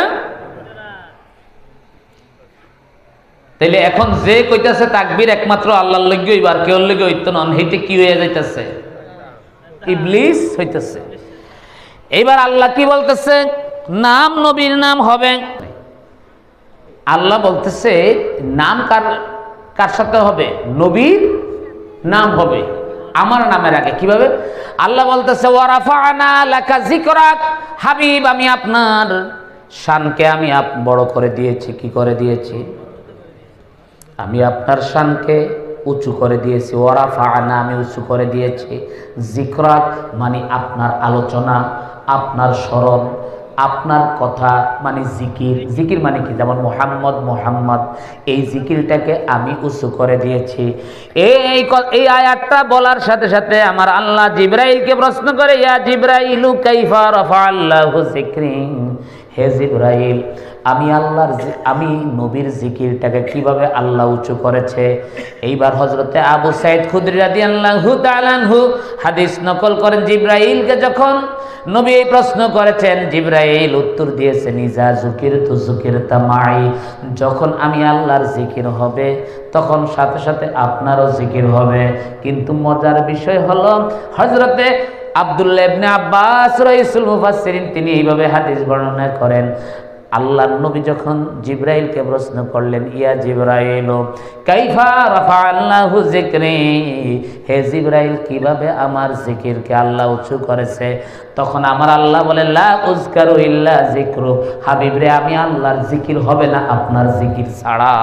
তাইলে এখন যে কইতাছে তাকবীর একমাত্র আল্লাহর লাগি হইব আর কেউর লাগি হইতো না, হেইতে কি হয়ে যাইতেছে? ইবলিস হইতেছে। এইবার আল্লাহ কি বলতেছে? নাম নবীর নাম হবে। আল্লাহ বলতেছে নাম কার কার সাথে হবে? নবীর নাম হবে আমার নামের আগে। কিভাবে? আল্লাহ বলতেছে ওয়ারাফানা লাকা যিকরাক, হাবিব আমি আপনার শানকে আমি আপ বড় করে দিয়েছি। কি করে দিয়েছি? আমি আপনার শানকে উঁচু করে দিয়েছি। ওয়ারাফানা আমি উঁচু করে দিয়েছি। যিকরাক মানে আপনার আলোচনা, আপনার স্মরণ, আপনার কথা মানে জিকির, জিকির মানে কি, যেমন মুহাম্মদ মুহাম্মদ, এই জিকিরটাকে আমি উঁচু করে দিয়েছি। এই এই আয়াতটা বলার সাথে সাথে আমার আল্লাহ জিবরাইলকে প্রশ্ন করে, ইয়া জিবরাইলু কাইফা রাফাআল্লাহু যিকরি, হে জিবরাইল, আমি আল্লাহর আমি নবীর জিকিরটাকে কিভাবে আল্লাহ উঁচু করেছে। এইবার হযরতে আবু সাঈদ খুদরি রাদিয়াল্লাহু তাআলা আনহু হাদিস নকল করেন, জিবরাইলকে যখন নবী এই প্রশ্ন করেছেন, জিবরাইল উত্তর দিয়েছেন, ইজা যুকিরতু যুকিরতা মাই, যখন আমি আল্লাহর জিকির হবে তখন সাথে সাথে আপনারও জিকির হবে। কিন্তু মজার বিষয় হলো হযরতে আব্দুল্লাহ ইবনে আব্বাস রাইসুল মুফাসসিরিন তিনি এইভাবে হাদিস বর্ণনা করেন, আল্লাহর নবী যখন জিবরাইলকে প্রশ্ন করলেন, ইয়া জিবরাইল কাইফা রাফাআল্লাহু যিকরি, হে জিবরাইল কিভাবে আমার জিকিরকে আল্লাহ উঁচু করেছে, তখন আমার আল্লাহ বলে, লা উযকারু ইল্লা যিকরু, হাবিব রে আমি আল্লাহর জিকির হবে না আপনার জিকির ছাড়া।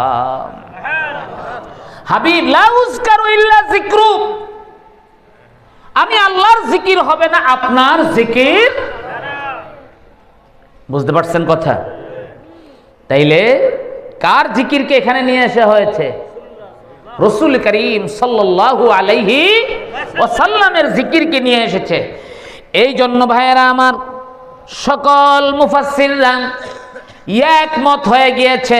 হাবিব, লা উযকারু ইল্লা যিকরু, আমি আল্লাহর জিকির হবে না আপনার জিকির। বুঝতে পারছেন কথা? তাইলে কার জিকিরকে এখানে নিয়ে আসা হয়েছে? রাসূল করিম সাল্লাল্লাহু আলাইহি ওয়াসাল্লামের জিকিরকে নিয়ে এসেছে। এই জন্য ভাইয়েরা আমার, সকল মুফাসসিররা একমত হয়ে গিয়েছে,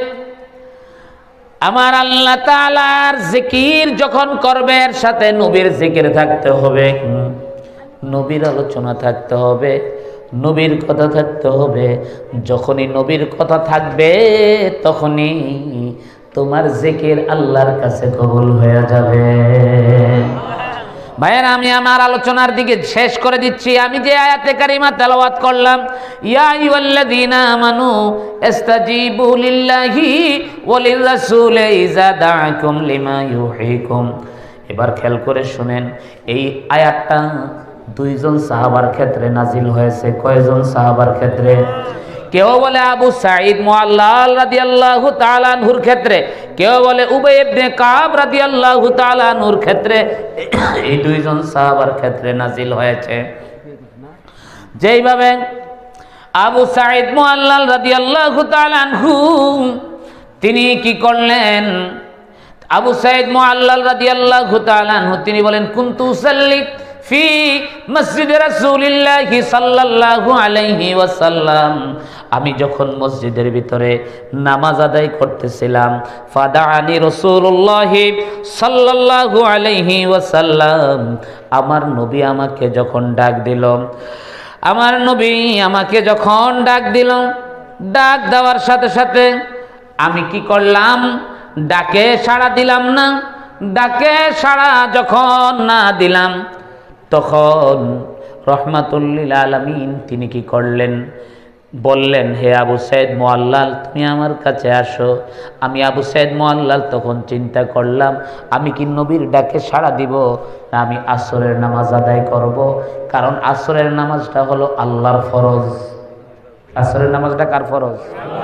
আমার আল্লাহ তাআলার জিকির যখন করবে এর সাথে নবীর জিকির থাকতে হবে, নবীর আলোচনা থাকতে হবে, নবীর কথা থাকতে হবে। যখনই নবীর কথা থাকবে তখনই তোমার জিকির আল্লাহর কাছে কবুল হয়ে যাবে। ভাইয়েরা, আমি আমার আলোচনার দিকে শেষ করে দিচ্ছি। আমি যে আয়াতে কারিমা তেলাওয়াত করলাম, ইয়া আইয়ুহাল্লাযীনা আমানু ইসতাজিবু লিল্লাহি ওয়া লির-রাসূলি ইযা দাআকুম লিমা ইউহীকুম, এবার খেয়াল করে শুনেন, এই আয়াতটা দুইজন সাহাবার ক্ষেত্রে নাজিল হয়েছে। কয়জন সাহাবার ক্ষেত্রে? কেউ বলে আবু সাঈদ মুআল্লাল রাদিয়াল্লাহু তাআলা আনহুর ক্ষেত্রে, কেউ বলে উবাই ইবনে কাব রাদিয়াল্লাহু তাআলা আনহুর ক্ষেত্রে। এই দুইজন সাহাবার ক্ষেত্রে নাজিল হয়েছে। যেইভাবে আবু সাঈদ মুআল্লাল রাদিয়াল্লাহু তাআলা আনহু তিনি কি করলেন, আবু সাঈদ মুআল্লাল রাদিয়াল্লাহু তাআলা আনহু তিনি বলেন, কুনতু উসাল্লি ফি মসজিদ রাসূলিল্লাহ সাল্লাল্লাহু আলাইহি ওয়াসাল্লাম, আমি যখন মসজিদের ভিতরে নামাজ আদায় করতেছিলাম, ফাদাআনি রাসূলুল্লাহ সাল্লাল্লাহু আলাইহি ওয়াসাল্লাম, আমার নবী আমাকে যখন ডাক দিল, আমার নবী আমাকে যখন ডাক দিল, ডাক দেওয়ার সাথে সাথে আমি কি করলাম, ডাকে সাড়া দিলাম না। ডাকে সাড়া যখন না দিলাম তখন রহমাতুল লিল আলামিন তিনি কি করলেন, বললেন, হে আবু সাঈদ মুআল্লাল তুমি আমার কাছে আসো। আমি আবু সাঈদ মুআল্লাল তখন চিন্তা করলাম, আমি কি নবীর ডাকে সাড়া দিব না আমি আসরের নামাজ আদায় করব, কারণ আসরের নামাজটা হলো আল্লাহর ফরজ। আসরের নামাজটা কার ফরজ?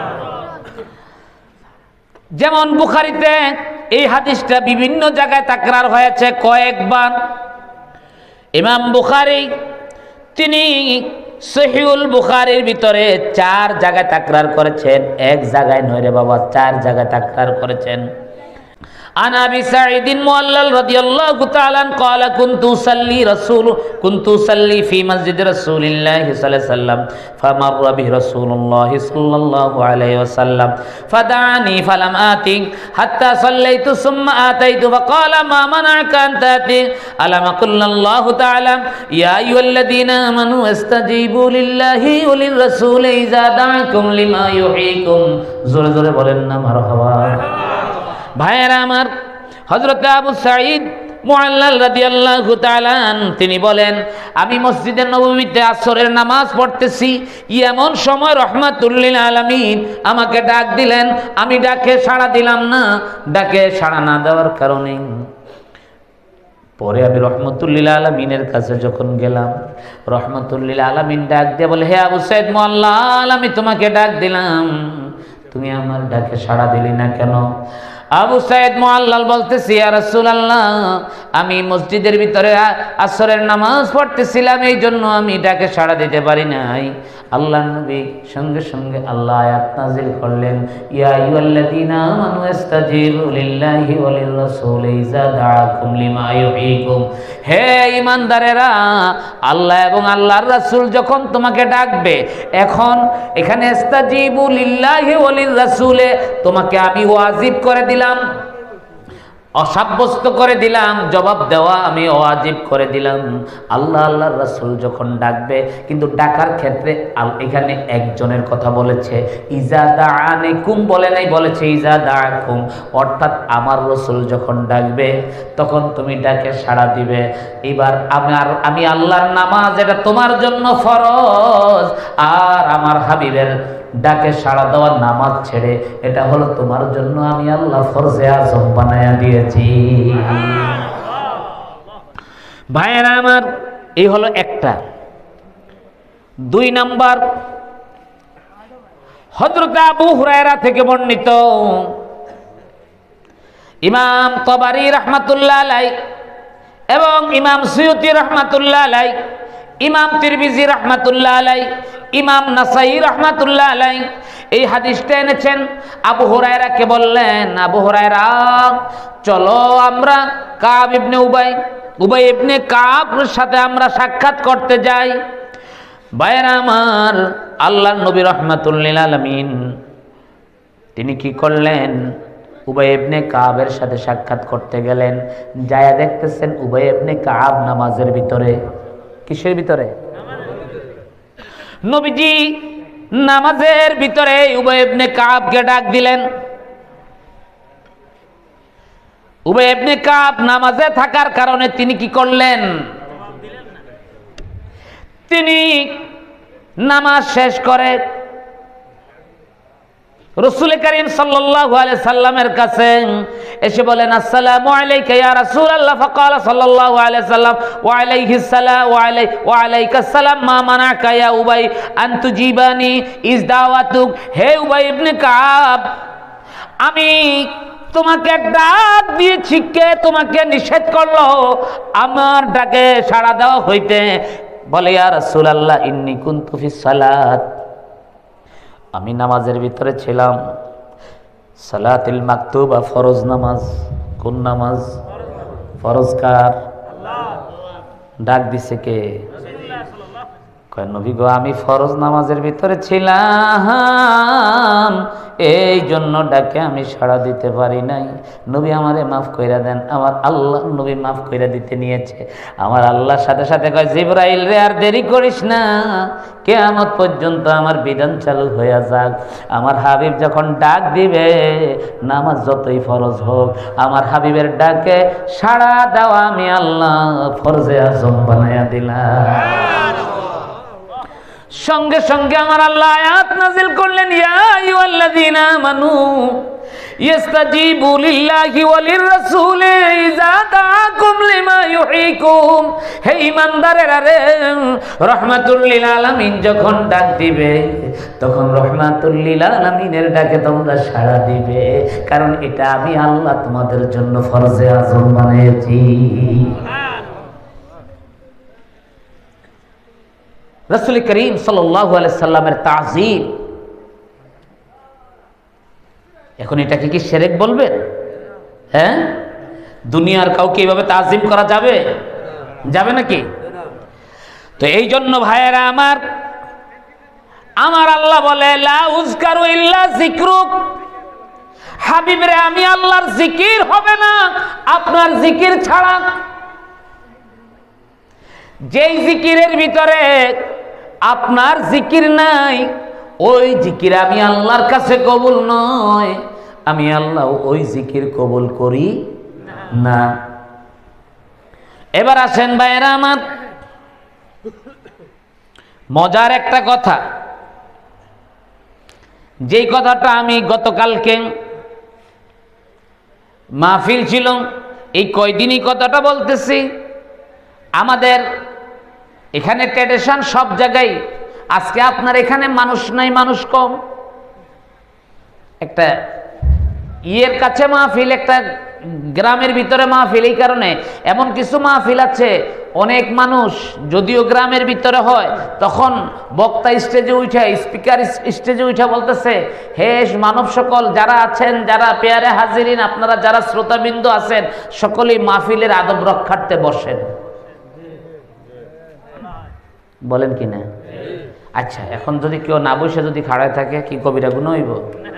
যেমন বুখারীতে এই হাদিসটা বিভিন্ন জায়গায় তাকরার হয়েছে কয়েকবার। ইমাম বুখারী তিনি সহিহুল বুখারীর ভিতরে চার জায়গায় তাকরার করেছেন, এক জায়গায় নয় রে বাবা, চার জায়গায় তাকরার করেছেন। عن أبي سعيد المعلل رضي الله تعالى عنه قال كنت أصلي رسول كنت أصلي في مسجد رسول الله صلى الله عليه وسلم فمر به رسول الله صلى الله عليه وسلم فدعاني فلم آتي حتى صليت ثم آتيت فقال ما منعك أن تأتي ألم قل الله تعالى يا أيها الذين آمنوا استجيبوا لله وللرسول إذا دعاكم لما يحييكم জোরে জোরে বলেন না মারহাবা। ভাইয়েরা আমার, হযরত আবু সাঈদ মুআল্লাল রাদিয়াল্লাহু তাআলা তিনি বলেন, আমি মসজিদে নববীতে আসরের নামাজ পড়তেছি, এমন সময় রাহমাতুল লিল আলামিন আমাকে ডাক দিলেন। আমি ডাকে সাড়া দিলাম না। ডাকে সাড়া না দেওয়ার কারণে পরে আমি রাহমাতুল লিল আলামিনের কাছে যখন গেলাম, রাহমাতুল লিল আলামিন ডাক দিয়ে বলে, হে আবু সাঈদ মুআল্লাল আমি তোমাকে ডাক দিলাম, তুমি আমার ডাকে সাড়া দিলি না কেন? আবু সাইদ মুআল্লাল বলতেছি, ইয়া রাসূলুল্লাহ, আমি মসজিদের ভিতরে আসরের নামাজ পড়তেছিলাম, এই জন্য আমি ডাকে সাড়া দিতে পারি নাই। আল্লাহর নবী সঙ্গে সঙ্গে আল্লাহ আয়াত নাযিল করলেন, ইয়া আইয়ুহাল্লাযীনা আমানু ইস্তাজিবু লিল্লাহি ওয়া লির-রাসূলি ইযা দাআকুম লিমা ইউহয়িকুম। হে ঈমানদারেরা, আল্লাহ এবং আল্লাহর রাসূল যখন তোমাকে ডাকবে, এখন এখানে ইস্তাজিবু লিল্লাহি ওয়া লির-রাসূলে তোমাকে আমি ওয়াজিব করে দিলাম, অসাব্যস্ত করে দিলাম, জবাব দেওয়া আমি ওয়াজিব করে দিলাম। আল্লাহ আল্লাহর রাসূল যখন ডাকবে, কিন্তু ডাকার ক্ষেত্রে এখানে একজনের কথা বলেছে, ইজা দাআনিকুম বলে নাই, বলেছে ইজা দাআকুম, অর্থাৎ আমার রাসূল যখন ডাকবে তখন তুমি ডাকে সাড়া দিবে। এবার আমার আমি আল্লাহর নামাজ এটা তোমার জন্য ফরজ, আর আমার হাবিবের ডাকে সাড়া দেওয়ার নামাজ ছেড়ে এটা হলো তোমার জন্য আমি আল্লাহ ফরজে আজম বানায়া দিয়েছি। ভাইয়েরা আমার, এই হলো একটা। দুই নাম্বার, হযরত আবু হুরায়রা থেকে বর্ণিত, ইমাম তবারী রাহমাতুল্লাহ আলাইহি এবং ইমাম সুয়ুতী রাহমাতুল্লাহ আলাইহি, ইমাম তিরমিজি রাহমাতুল্লাহ আলাইহি, ইমাম নাসাই রাহমাতুল্লাহ আলাইহি এই হাদিসটা এনেছেন। আবু হুরায়রাকে বললেন, আবু হুরায়রা, চলো আমরা কাব ইবনে উবাই উবাই ইবনে কাবের সাথে আমরা সাক্ষাৎ করতে যাই। ভাইয়েরা আমার, আল্লাহর নবী রাহমাতুল লিল আলামিন তিনি কি করলেন, উবাই ইবনে কাবের সাথে সাক্ষাৎ করতে গেলেন। যায়া দেখতেছেন উবাই ইবনে কাব নামাজের ভিতরে। কিসের ভিতরে? নবীজি নামাজের ভিতরে উবাই ইবনে কাবকে ডাক দিলেন। উবাই ইবনে কাব নামাজে থাকার কারণে তিনি কি করলেন, তিনি নামাজ শেষ করে রাসূল করিম সাল্লাল্লাহু আলাইহি সাল্লামের কাছে এসে বলেন, আসসালামু আলাইকা ইয়া রাসূলুল্লাহ। ফাকালা সাল্লাল্লাহু আলাইহি সাল্লাম, ওয়া আলাইহিস সালাম ওয়া আলাই ওয়া আলাইকাস সালাম, মা মানাকা ইয়া উবাই আন তুজিবানি ইজ দাওয়াতুক। হে উবাই ইবনে কাব, আমি তোমাকে ডাক দিয়েছি, কে তোমাকে নিষেধ করলো আমার ডাকে সাড়া দেওয়া হইতে? বলে, ইয়া রাসূলুল্লাহ, ইন্নী কুনতু ফিস সালাত, আমি নামাজের ভিতরে ছিলাম। সালাতুল মাকতুবা, ফরজ নামাজ। কোন নামাজ? ফরজ। কার? ডাক দিছে কে? কয়, নবী গো, আমি ফরজ নামাজের ভিতরে ছিলাম, এই জন্য ডাকে আমি সাড়া দিতে পারি নাই। নবী আমারে মাফ কইরা দেন। আমার আল্লাহ নবী মাফ কইরা দিতে নিয়েছে। আমার আল্লাহর সাথে সাথে কয়, জিবরাইল রে, আর দেরি করিস না, কিয়ামত পর্যন্ত আমার বিধান চালু হয়ে যাক। আমার হাবিব যখন ডাক দিবে, নামাজ যতই ফরজ হোক, আমার হাবিবের ডাকে সাড়া দেওয়া আমি আল্লাহ ফরজে আজম বানায়া দিলাম। সঙ্গে সঙ্গে আমার আল্লাহ আয়াত নাযিল করলেন, ইয়া আইয়ুহাল্লাযীনা আমানু ইস্তাজিবু লিল্লাহি ওয়া লির-রাসূলি ইযা দাআকুম লিমা ইউহয়িকুম। হে ঈমানদারেরা রে, রাহমাতুল লিল আলামিন যখন ডাক দিবে, তখন রাহমাতুল লিল আলামিনের ডাকে তোমরা সাড়া দিবে, কারণ এটা আমি আল্লাহ তোমাদের জন্য ফরজে আজম বানিয়েছি। রাসূল করিম সাল্লাল্লাহু আলাইহি সাল্লামের তাযীম, এখন এটাকে কি শিরক বলবেন? হ্যাঁ, দুনিয়ার কাউকে এইভাবে তাযীম করা যাবে? যাবে নাকি? তো এই জন্য ভাইয়েরা আমার, আমার আল্লাহ বলে, লা উযকারু ইল্লা যিকরুক। হাবিবরে, আমি আল্লাহর জিকির হবে না আপনার জিকির ছাড়া। যেই জিকিরের ভিতরে আপনার জিকির নাই, ওই জিকির আমি আল্লাহর কাছে কবুল নয়। আমি আল্লাহ ওই জিকির কবুল করি না। এবার আসেন ভাইয়েরা আমার, মজার একটা কথা, যেই কথাটা আমি গতকালকে মাহফিল ছিল, এই কয়দিনই কথাটা বলতেছি। আমাদের এখানে ট্র্যাডিশন সব জায়গায়, আজকে আপনার এখানে মানুষ নাই, মানুষ কম, একটা ইয়ের কাছে মাহফিল, একটা গ্রামের ভিতরে মাহফিল। এই কারণে এমন কিছু মাহফিল আছে, অনেক মানুষ যদিও গ্রামের ভিতরে হয়, তখন বক্তা স্টেজে উঠে, স্পিকার স্টেজে উঠে বলতেছে, হে মানব সকল যারা আছেন, যারা পেয়ারে হাজিরিন, আপনারা যারা শ্রোতাবিন্দু আছেন, সকলেই মাহফিলের আদব রক্ষার্থে বসেন। বলেন কি না? আচ্ছা, এখন যদি কেউ না বসে যদি খাড়ায় থাকে, কি কবিরা গুনাহ হইব?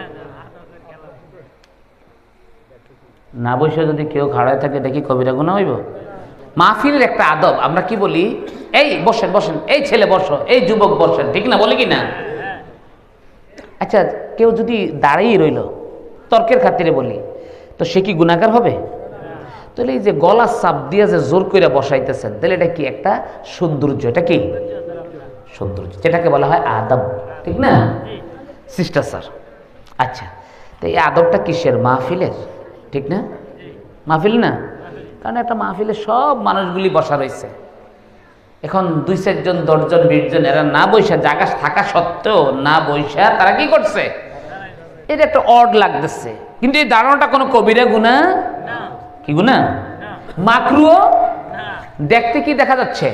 না বসে যদি কেউ খাড়ায় থাকে, দেখি কবিরা গুনাহ হইব? মাহফিলের একটা আদব, আমরা কি বলি, এই বসেন বসেন, এই ছেলে বসো, এই যুবক বসেন, ঠিক না? বলি কি না? আচ্ছা, কেউ যদি দাঁড়িয়ে রইল, তর্কের খাতিরে বলি, তো সে কি গুনাহগার হবে? তাহলে এই যে গলা চাপ দিয়ে যে জোর করে বসাইতেছেন, তাহলে এটা কি একটা সৌন্দর্য, এটা কি সৌন্দর্য, যেটাকে বলা হয় আদব, ঠিক না সিস্টার স্যার? আচ্ছা, তো এই আদবটা কিসের? মাহফিলের, ঠিক না? মাহফিল না? কারণ একটা মাহফিলে সব মানুষগুলি বসা রয়েছে। এখন দুই চারজন, দশজন, বিশ জন, এরা না বৈশা, জায়গা থাকা সত্ত্বেও না বৈশা তারা কি করছে? এটা একটা অড লাগতেছে, কিন্তু এই দাঁড়ানোটা কোনো কবিরা গুনাহ? কি গুনাহ? মাকরুহ? দেখতে কি দেখা যাচ্ছে?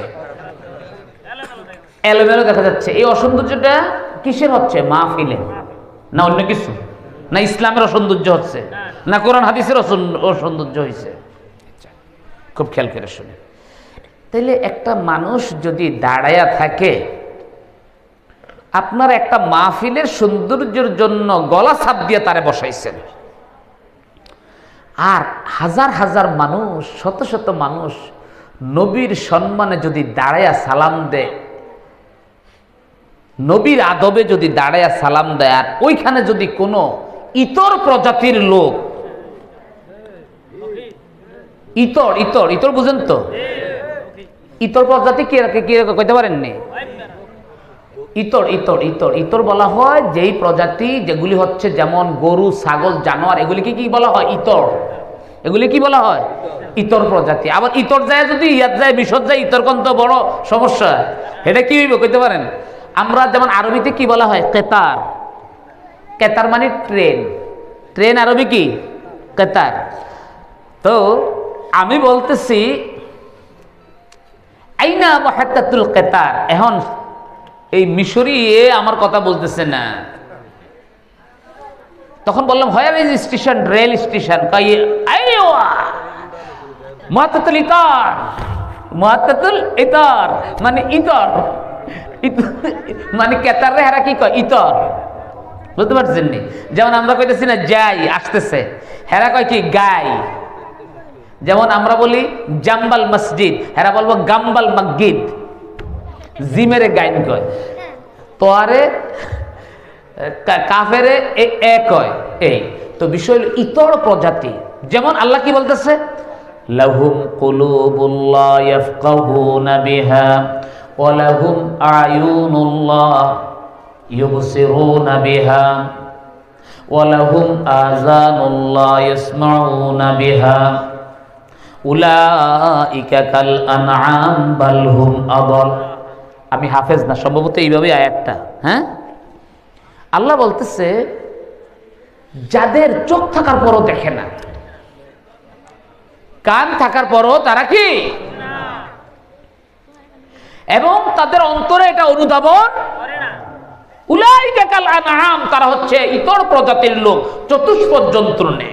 এলোমেলো দেখা যাচ্ছে। এই অসৌন্দর্যটা কিসের হচ্ছে? মাহফিলে, না অন্য কিছু? না ইসলামের অসৌন্দর্য হচ্ছে, না কোরআন হাদিসের অসৌন্দর্য হয়েছে? খুব খেয়াল করে শুনে। তাইলে একটা মানুষ যদি দাঁড়ায়া থাকে, আপনার একটা মাহফিলের সৌন্দর্যের জন্য গলা ছাপ দিয়ে তারে বসাইছেন, আর হাজার হাজার মানুষ, শত শত মানুষ নবীর সম্মানে যদি দাঁড়ায়া সালাম দেয়, নবীর আদবে যদি দাঁড়ায়া সালাম দেয়, আর ওইখানে যদি কোনো ইতর প্রজাতির লোক, ইতর ইতর ইতর বুঝেন তো? ইতর প্রজাতি কি কি কইতে পারেননি? ইতর ইতর ইতর ইতর বলা হয় যেই প্রজাতি যেগুলি হচ্ছে, যেমন গরু, ছাগল, জানোয়ার, এগুলিকে কি বলা হয়? ইতর। এগুলি কি বলা হয়? ইতর প্রজাতি। আবার ইতর যায় যদি ইয়াত যায়, বিশদ যায়, ইতর কোন তো বড় সমস্যা। এটা কি হইব কইতে পারেন? আমরা যেমন আরবিতে কি বলা হয়? কেতার। কেতার মানে ট্রেন। ট্রেন আরবি কি? কেতার। তো আমি বলতেছি, আইনা মুহাত্তাতুল কেতার। এখন এই মিশরি এ আমার কথা বলতেছে না। তখন বললাম, where is station? Rail station. কই আইওয়া মুহাত্তাতুল ইতার। মুহাত্তাতুল ইতার মানে ইতর, মানে কেতার রে হেরা কি কয়? ইতর। বুঝতে পারছেন নি? যেমন আমরা কইতেছি না যাই, আসতেছে, হেরা কয় কি? গাই। যেমন আমরা বলি জাম্বাল মসজিদ, হেরা বলবো গাম্বাল মসজিদ। জিমেরে গাইন কয়, তোয়ারে কাফেরে এ কয়। এই তো বিষয় হলো ইতর প্রজাতি। যেমন আল্লাহ কি বলতেছে? লাহুম কুলুবুন লা ইয়াফকাহুনা বিহা ওয়া লাহুম আয়ুনুন লা ইউবসিরুনা বিহা ওয়া লাহুম আযানুন লা ইয়াসমাউনা বিহা উলাইকা কাল আনআম বাল হুম আদাল। আমি হাফেজ না, সম্ভবত এইভাবে আয়াতটা। হ্যাঁ, আল্লাহ বলতেছে যাদের চোখ থাকার পরও দেখে না, কান থাকার পরও তারা কি, এবং তাদের অন্তরে এটা অনুধাবন করে না, উলাইকা কাল আনআম, তারা হচ্ছে ইতর প্রজাতির লোক, চতুষ্পদ জন্তু নেই।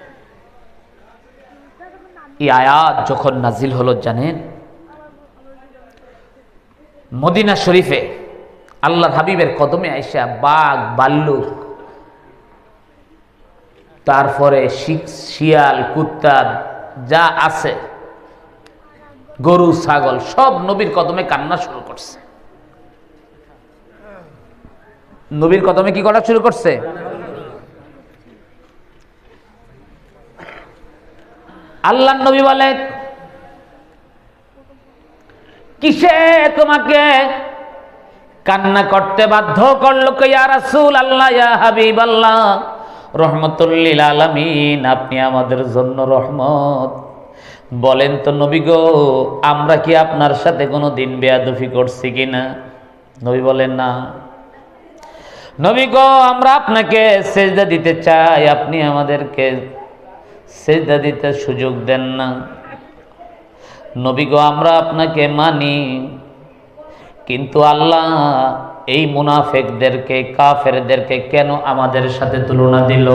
এই আয়াত যখন নাজিল হলো জানেন, মদিনা শরীফে আল্লাহর হাবিবের কদমে আইসা বাঘ, ভাল্লুক, তারপরে শিয়াল, কুত্তা যা আছে, গরু, ছাগল, সব নবীর কদমে কান্না শুরু করছে। নবীর কদমে কি করা শুরু করছে? আল্লাহর নবী বলে, কিসে তোমাকে কান্না করতে বাধ্য করলো? ইয়া রাসূল আল্লাহ, ইয়া হাবিব আল্লাহ, রহমতুল লিল আলামিন, আপনি আমাদের জন্য রহমত। বলেন তো নবী গো, আমরা কি আপনার সাথে কোনো দিন বেয়াদফি করছি কিনা? নবী বলেন না। নবী গো আমরা আপনাকে সেজদা দিতে চাই, আপনি আমাদেরকে সেজদা দিতে সুযোগ দেন না। নবী গো আমরা আপনাকে মানি, কিন্তু আল্লাহ এই মুনাফিকদেরকে কাফেরদেরকে কেন আমাদের সাথে তুলনা দিল?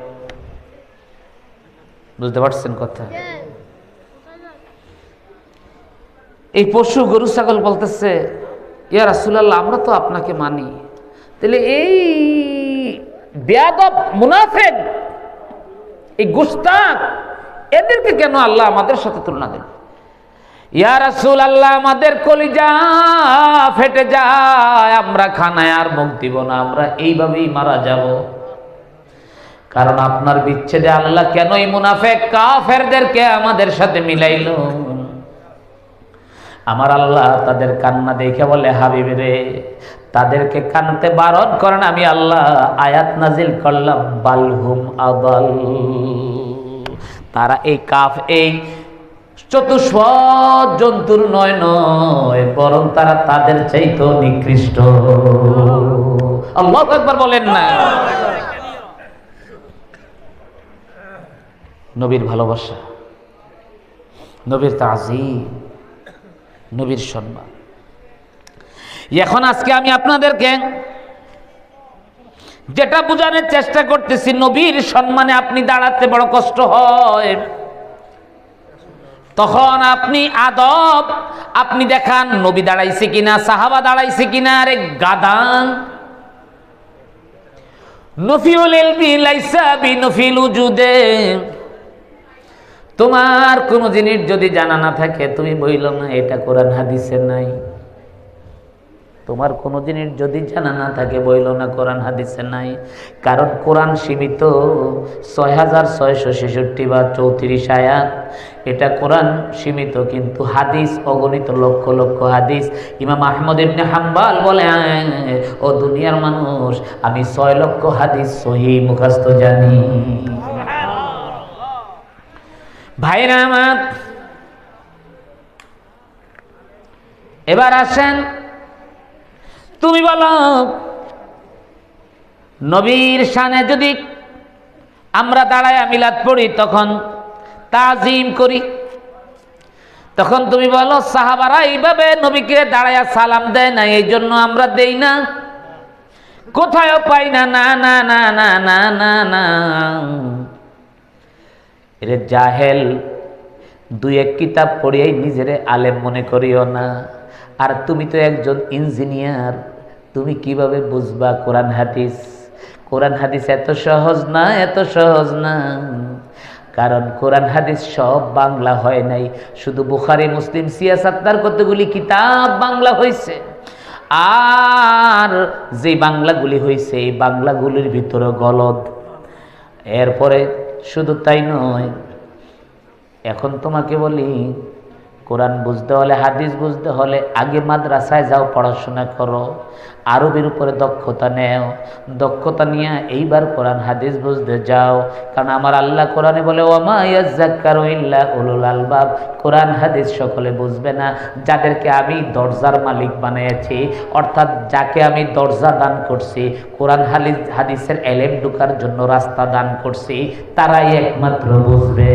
বুঝতে পারছেন কথা? এই পশু গরু ছাগল বলতেছে ইয়া রাসূলুল্লাহ আমরা তো আপনাকে মানি, তাহলে এই বেয়াদব মুনাফিক এই গুস্তাখ এদেরকে কেন আল্লাহ আমাদের সাথে তুলনা দিল? ইয়া রাসূলুল্লাহ আমাদের কলিজা ফেটে যায়, আমরা খানায় আর মুখ দিব না, আমরা এইভাবেই মারা যাব। কারণ আপনার বিচ্ছেদে আল্লাহ কেন এই মুনাফিক কাফেরদেরকে আমাদের সাথে মিলাইল? আমার আল্লাহ তাদের কান্না দেখে বলে হাবিব রে তাদেরকে কানতে বারণ করেন, আমি আল্লাহ আয়াত নাজিল করলাম বালহুম আদাল, তারা এই কাফ এই চতুষ্পদ জন্তুর নয় নয় বরং তারা তাদের চাইতেও নিকৃষ্ট। আল্লাহু আকবার বলেন না। নবীর ভালোবাসা, নবীর তাজিম, নবীর সম্মান। এখন আজকে আমি আপনাদেরকে যেটা বোঝানোর চেষ্টা করতেছি, নবীর সম্মানে আপনি দাঁড়াতে বড় কষ্ট হয়, তখন আপনি আদব আপনি দেখান নবী দাঁড়াইছে কিনা, সাহাবা দাঁড়াইছে কিনা। আরে গাদা, নফিউল ইলমি লাইসা বিনফিল উজুদে, তোমার কোন জিনিস যদি জানা না থাকে তুমি বইল না এটা কোরআন হাদিসে নাই। তোমার কোন জিনিস যদি জানা না থাকে বইল না কোরআন হাদিসে নাই। কারণ কোরআন সীমিত ছয় হাজার ছয়শো ছেষট্টি বা চৌত্রিশ আয়াত, এটা কোরআন সীমিত, কিন্তু হাদিস অগণিত লক্ষ লক্ষ হাদিস। ইমাম আহমদ ইবনে হাম্বল বলে ও দুনিয়ার মানুষ আমি ছয় লক্ষ হাদিস সহিহ মুখস্থ জানি। ভাইরা আমার এবার আসেন, তুমি বলো নবীর শানে যদি আমরা দাঁড়ায় মিলাদ পড়ি তখন তাজিম করি, তখন তুমি বলো সাহাবারা এইভাবে নবীকে দাঁড়ায় সালাম দেয় না এই জন্য আমরা দেই না, কোথায়ও পাই না। না না না না না না না এরে জাহেল, দুই এক কিতাব পড়িয়াই নিজেরে আলেম মনে করিও না। আর তুমি তো একজন ইঞ্জিনিয়ার, তুমি কিভাবে বুঝবা কোরআন হাদিস? কোরআন হাদিস এত সহজ না, এত সহজ না। কারণ কোরআন হাদিস সব বাংলা হয় নাই, শুধু বুখারী মুসলিম সিয়াসাত্তার কতগুলি কিতাব বাংলা হয়েছে। আর যে বাংলাগুলি হয়েছে এই বাংলাগুলির ভিতরে গলদ। এরপরে শুধু তাই নয়, এখন তোমাকে বলি কোরআন বুঝতে হলে হাদিস বুঝতে হলে আগে মাদ্রাসায় যাও, পড়াশোনা করো, আরবির উপরে দক্ষতা নেও, দক্ষতা নিয়ে এইবার কোরআন হাদিস বুঝতে যাও। কারণ আমার আল্লাহ কোরআনে বলে ওয়ামা ইয়াযাক্কারু ইল্লা উলুল আলবাব, কোরআন হাদিস সকলে বুঝবে না, যাদেরকে আমি দরজার মালিক বানিয়েছি, অর্থাৎ যাকে আমি দরজা দান করছি, কোরআন হাদিস হাদিসের এলেম ঢোকার জন্য রাস্তা দান করছি, তারাই একমাত্র বুঝবে।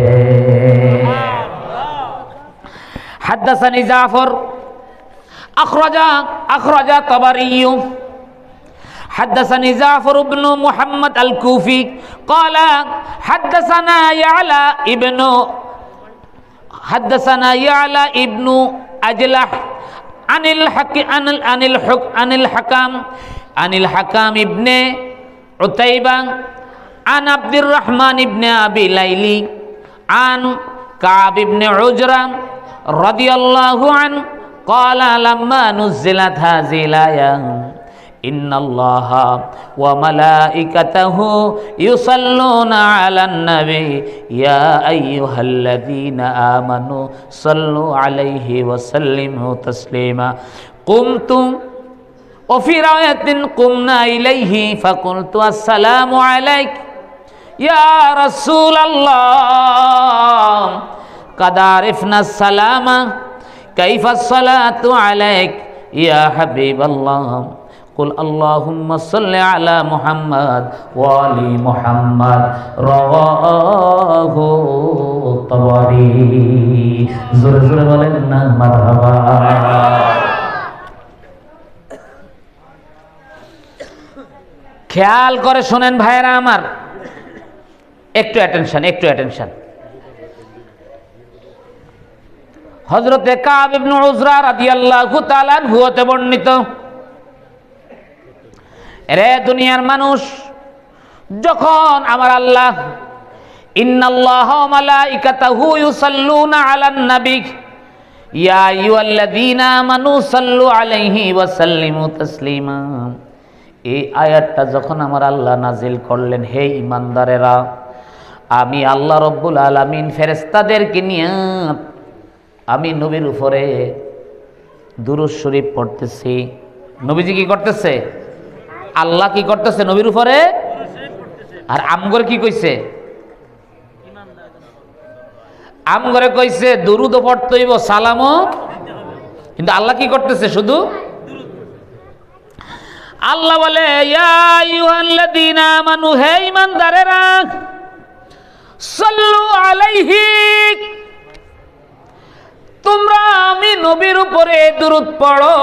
حدثني جعفر أخرج أخرج طبري حدثني جعفر بن محمد الكوفي قال حدثنا يعلى ابن حدثنا يعلى ابن أجلح عن الحق عن عن الحق عن الحكام عن الحكام ابن عتيبة عن عبد الرحمن ابن أبي ليلى عن كعب ابن عجرة رضي الله عنه قال لما نزلت هذه الآية إن الله وملائكته يصلون على النبي يا أيها الذين آمنوا صلوا عليه وسلموا تسليما قمت وفي رواية قمنا إليه فقلت السلام عليك يا رسول الله قد عرفنا السلام كيف الصلاة عليك يا حبيب الله কুল আল্লাহুম্মা সাল্লি আলা মুহাম্মাদ ওয়া আলি মুহাম্মাদ রাওয়াহু তাবারি। জোরে জোরে বলেন না মারহাবা। খেয়াল করে শোনেন ভাইরা আমার, একটু অ্যাটেনশন, একটু অ্যাটেনশন। হযরতে কাব ইবনে উজরা রাদিয়াল্লাহু তাআলা আনহু হতে বর্ণিত, রে দুনিয়ার মানুষ, যখন আমার আল্লাহ ইন্নাল্লাহা ওয়া মালাইকাতাহু ইউসাল্লুনা আলান নবী ইয়া আইয়ুহাল্লাযীনা আমানু সাল্লু আলাইহি ওয়া সাল্লিমু তাসলিমা, এই আয়াতটা যখন আমার আল্লাহ নাজিল করলেন, হে ঈমানদারেরা, আমি আল্লাহ রব্বুল আলামিন ফেরেশতাদেরকে নিয়ে আমি নবীর উপরে দুরূদ শরীফ পড়তেছি। নবীজি কি করতেছে? আল্লাহ কি করতেছে? নবীর উপরে। আর আমগরে কি কইছে? আমগরে কইছে দুরূদও পড়তে হইব, সালামও। কিন্তু আল্লাহ কি করতেছে? শুধু আল্লাহ বলে ইয়া আইয়ুহাল্লাযীনা আমানু, হে ঈমানদারেরা, সাল্লু আলাইহি, তোমরা আমি নবীর উপরে দুরূদ পড়ো।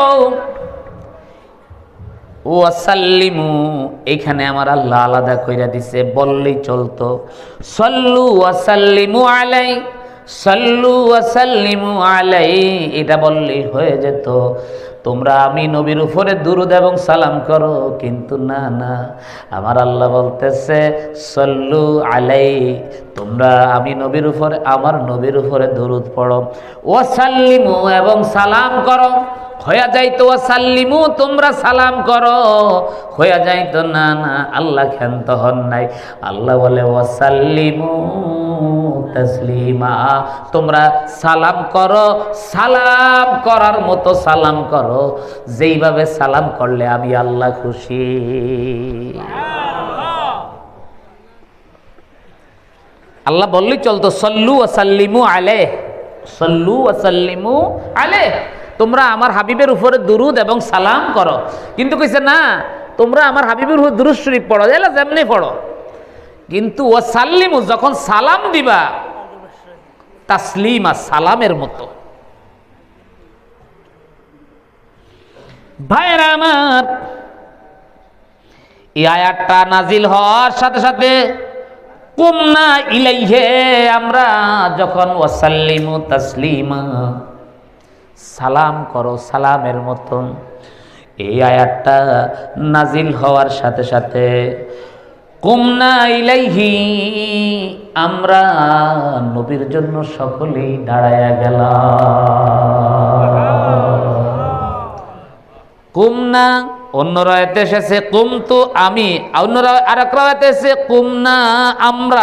ওয়া সাল্লিমু, এখানে আমার আল্লাহ আলাদা কইরা দিছে, বললেই চলতো। সাল্লু ওয়া সাল্লিমু আলাই, সাল্লু ওয়া সাল্লিমু আলাই, এটা বললেই হয়ে যেত। তোমরা আমি নবীর উপরে দুরূদ এবং সালাম করো, কিন্তু না না, আমার আল্লাহ বলতেছে সাল্লু আলাই, তোমরা আমি নবীর উপরে, আমার নবীর উপরে দুরূদ পড়ো। ওয়া সাল্লিমু, এবং সালাম করো। হয়ে যাইতো ওয়া সাল্লিমু, তোমরা সালাম করো, হয়ে যাইতো না না, আল্লাহ ক্ষান্ত হন নাই। আল্লাহ বলে ওয়া সাল্লিমু তাসলিমা, তোমরা সালাম করো, সালাম করার মতো সালাম করো, যেইভাবে সালাম করলে আমি আল্লাহ খুশি। আল্লাহ বললেই চলতো সল্লু ওয়া সাল্লিমু আলাইহি, সল্লু ওয়া সাল্লিমু আলাইহি, তোমরা আমার হাবিবের উপরে দুরূদ এবং সালাম করো। কিন্তু কইছে না, তোমরা আমার হাবিবের উপরে দুরূদ শরীফ পড়ো, এলা যেমনি পড়ো, কিন্তু ওয়া সাল্লিমু, যখন সালাম দিবা, তাসলিমা, সালামের মতো। ভাইরা আমার, এই আয়াতটা নাজিল হওয়ার সাথে সাথে কুমনা ইলাইহি, আমরা যখন ওয়া সাল্লিমু তাসলিমা, সালাম করো সালামের মতন, এই আয়াতটা নাজিল হওয়ার সাথে সাথে কুমনা ইলাইহি, আমরা নবীর জন্য সকলেই দাঁড়ায়া গেলাম। কুমনা, অন্য রায়াতে এসেছে কুমতু, আমি, অন্য আরেক রায়াতে এসেছে কুমনা, আমরা,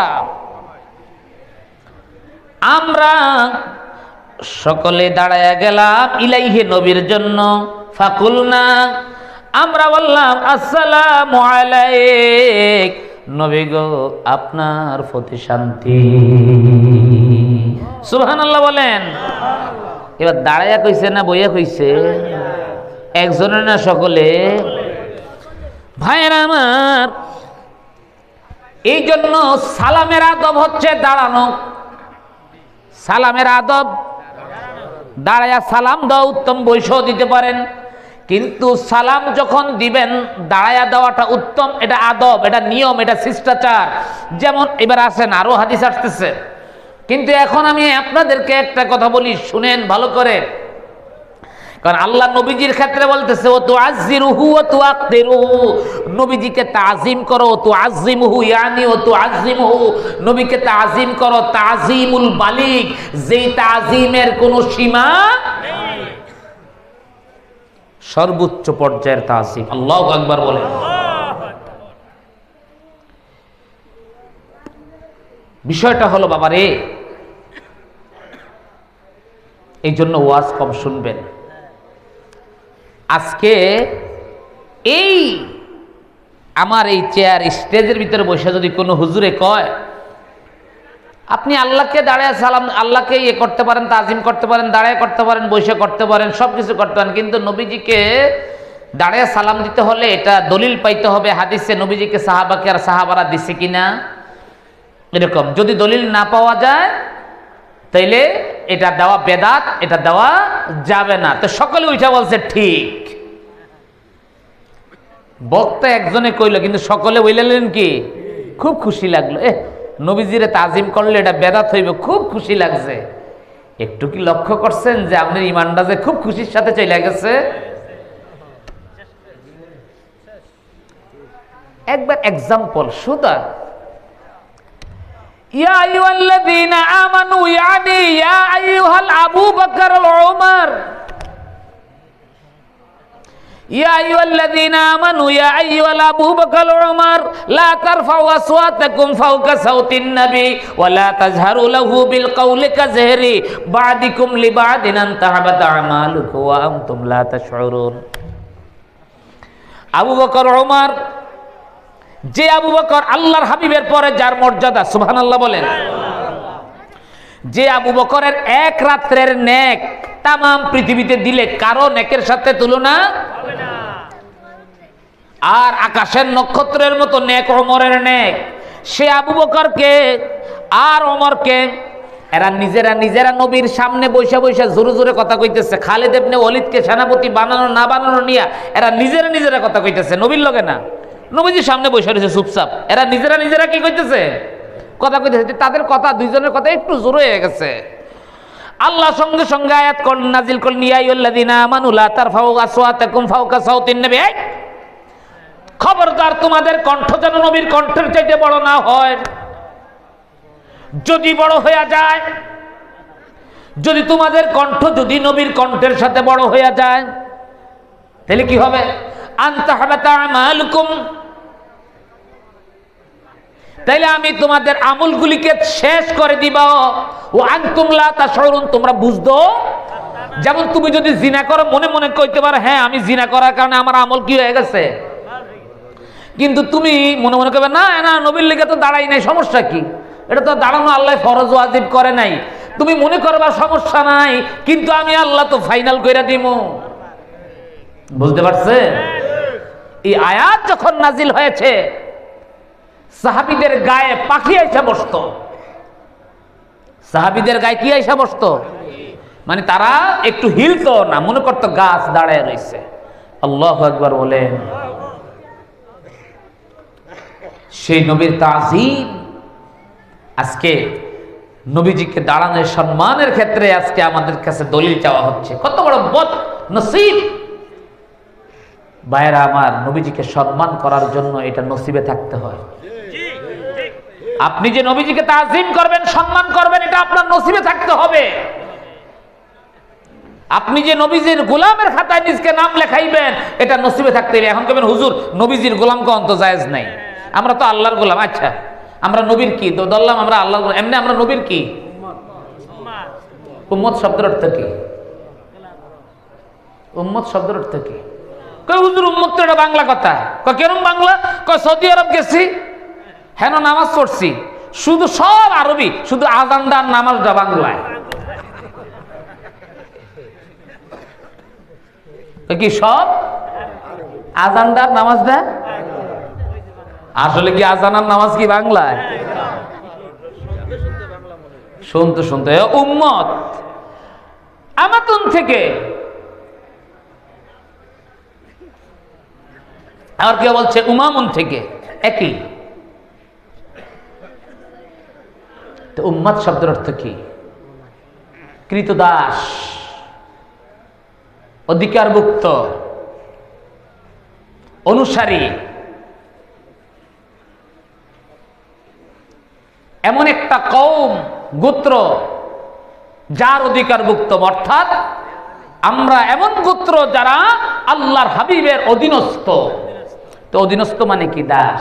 আমরা সকলে দাঁড়ায়া গেলাম, ইলাইহি, নবীর জন্য। ফাকুলনা, আমরা বললাম আসসালামু আলাইক, নবী গো আপনার প্রতি শান্তি। সুবহানাল্লাহ বলেন। এবার দাঁড়ায়া কইছে না বইয়া কইছে? একজনের না সকলে? ভাইরা আমার, এই জন্য সালামের আদব হচ্ছে দাঁড়ানো। সালামের আদব দাঁড়ায়া সালাম দাও, উত্তম বৈশও দিতে পারেন, কিন্তু সালাম যখন দিবেন দাঁড়ায়া দেওয়াটা উত্তম, এটা আদব, এটা নিয়ম, এটা শিষ্টাচার। যেমন এবার আসেন, আরো হাদিস আসতেছে, কিন্তু এখন আমি আপনাদেরকে একটা কথা বলি, শুনেন ভালো করে। কারণ আল্লাহ নবীজির ক্ষেত্রে বলতেছে ও তুআজ্জিরুহু ওয়া তুআক্কিরুহু, নবীজিকে তাজিম করো, তুআজ্জিমুহু ইয়ানি ও তুআজ্জিমুহু, নবীকে তাজিম করো, তাজিমুল বালিগ, যেই তাজিমের কোনো সীমা নেই, সর্বোচ্চ পর্যায়ের তাজিম। আল্লাহু আকবার বলেন। বিষয়টা হলো বাবারে, এই জন্য ওয়াজ কম শুনবেন। আজকে এই আমার এই চেয়ার স্টেজের ভিতরে বসে যদি কোনো হুজুরে কয় আপনি আল্লাহকে দাঁড়ায় সালাম, আল্লাহকে ইয়ে করতে পারেন, তাজিম করতে পারেন, দাঁড়ায় করতে পারেন, বসে করতে পারেন, সব কিছু করতে পারেন, কিন্তু নবীজিকে দাঁড়িয়ে সালাম দিতে হলে এটা দলিল পাইতে হবে হাদিসে নবীজিকে সাহাবাকে আর সাহাবারা দিছে কিনা, এরকম যদি দলিল না পাওয়া যায় তাইলে এটা দেওয়া বেদাত, এটা দেওয়া যাবে না। তো সকলে উঠা বলছে ঠিক। বক্তা একজনে কইল, কিন্তু সকলে বললেন কি খুব খুশি লাগলো, এ নবীজিরে তাজিম করলে এটা বেদাত হইবে, খুব খুশি লাগছে। একটু কি লক্ষ্য করছেন যে আপনার ইমানটা যে খুব খুশির সাথে চলে গেছে? একবার এক্সাম্পল সুদা, ইয়া আইয়ুহাল্লাযীনা আমানু ইয়ানি ইয়া আইয়ুহাল আবু বকর ওয়া উমর, ইয়া আইয়ুহাল্লাযীনা আমানু ইয়া আইয়ুহাল আবু বকর ওয়া উমর লা তারফাউ আসওয়াতাকুম ফাওকা সাওতিন নবী ওয়া লা তাজহারু লাহু বিল কওলি কাযহরি বা'দিকুম লিবা'দিন আন তাহবাতা আমালুকুম ওয়া আনতুম লা তাশউরুন। আবু বকর ওমর, যে আবু বকর আল্লাহর হাবিবের পরে যার মর্যাদা, সুবহানাল্লাহ বলেন, যে আবু বকরের এক রাত্রের নেক তামাম পৃথিবীতে দিলে কারো নেকের সাথে তুলনা হবে না। আর আকাশের নক্ষত্রের মতো নেক ওমরের নেক। সে আবু বকরকে আর ওমরকে এরা নিজেরা নিজেরা নবীর সামনে বৈশা বৈশা জোরে জোরে কথা কইতেছে। খালিদ ইবনে ওয়ালিদকে সেনাপতি বানানো না বানানো নিয়ে এরা নিজেরা নিজেরা কথা কইতেছে, নবীর লগে না। নবীজির সামনে বসে রয়েছে চুপচাপ, এরা নিজেরা নিজেরা কি কইতেছে, কথা কইতেছে। তাদের কথা, দুইজনের কথা একটু জোরে হয়ে গেছে। আল্লাহ সঙ্গে সঙ্গে আয়াত নাজিল করলেন, ইয়া আইয়ুহাল্লাযীনা আমানু লা তারফাউ আসওয়াতাকুম ফাওকা সাওতিন নবী, খবরদার তোমাদের কণ্ঠ যেন নবীর কণ্ঠের চাইতে বড় না হয়। যদি বড় হয়ে যায়, যদি তোমাদের কণ্ঠ যদি নবীর কণ্ঠের সাথে বড় হয়ে যায়, তাহলে কি হবে? আনতাহবাতা আমালুকুম, তাইলে আমি তোমাদের আমলগুলিকে শেষ করে দিব। ও আনতুম লা তাশউরুন, তোমরা বুঝদো। যেমন তুমি যদি জিনা করো, মনে মনে কইতে পারো হ্যাঁ আমি জিনা করার কারণে আমার আমল কি হয়ে গেছে, কিন্তু তুমি মনে মনে করবে না না নবীর লিগে তো দাঁড়াই নাই, সমস্যা কি, এটা তো দাঁড়ানো আল্লাহ ফরজ ওয়াজিব করে নাই। তুমি মনে করবা সমস্যা নাই, কিন্তু আমি আল্লাহ তো ফাইনাল কইরা দিব। বুঝতে পারছে? এই আয়াত যখন নাজিল হয়েছে, সাহাবীদের গায়ে পাখি আইসা বসতো। সাহাবীদের গায়ে কি আইসা বসতো? মানে তারা একটু হিলতো না, মনে করতো গাছ দাঁড়ায় রয়েছে। আল্লাহু আকবার বলেন। সেই নবীর তাজিম, আজকে নবীজিকে দাঁড়ানোর সম্মানের ক্ষেত্রে আজকে আমাদের কাছে দলিল চাওয়া হচ্ছে। কত বড় বদ নসিব ভাইরা আমার, নবীজিকে সম্মান করার জন্য এটা নসিবে থাকতে হয়। আপনি যে নবীজিকে তাজিম করবেন, সম্মান করবেন, এটা আপনার নসিবে থাকতে হবে। আপনি যে নবীজির গোলামের খাতায় নিজকে নাম লেখাইবেন, এটা নসিবে থাকতে হবে। এখন কেবেন হুজুর নবীজির গোলাম কোন তো জায়েজ নাই, আমরা তো আল্লাহর গোলাম। আচ্ছা আমরা নবীর কি তো ধরলাম, আমরা আল্লাহর গোলাম, এমনি আমরা নবীর কি? উম্মত শব্দের অর্থ কি? উম্মত শব্দের অর্থ কি? কই হুজুর উম্মত তো এটা বাংলা কথা। কয় কেরম বাংলা? কয় সৌদি আরব গেছি, হেন নামাজ পড়ছি, শুধু সব আরবি, শুধু আজানটা আর নামাজটা বাংলায়। কি সব আজানটা আর নামাজটা? আসলে কি আজান আর নামাজ কি বাংলায়? শুনতে শুনতে উম্মত আমাতুন থেকে আর কেউ বলছে উমামুন থেকে, একই। তো উম্মত শব্দের অর্থ কি? কৃতদাস, অধিকারভুক্ত, অনুসারী। এমন একটা কওম, গোত্র যার অধিকারভুক্ত, অর্থাৎ আমরা এমন গোত্র যারা আল্লাহর হাবিবের অধীনস্থ। তো অধীনস্থ মানে কি? দাস।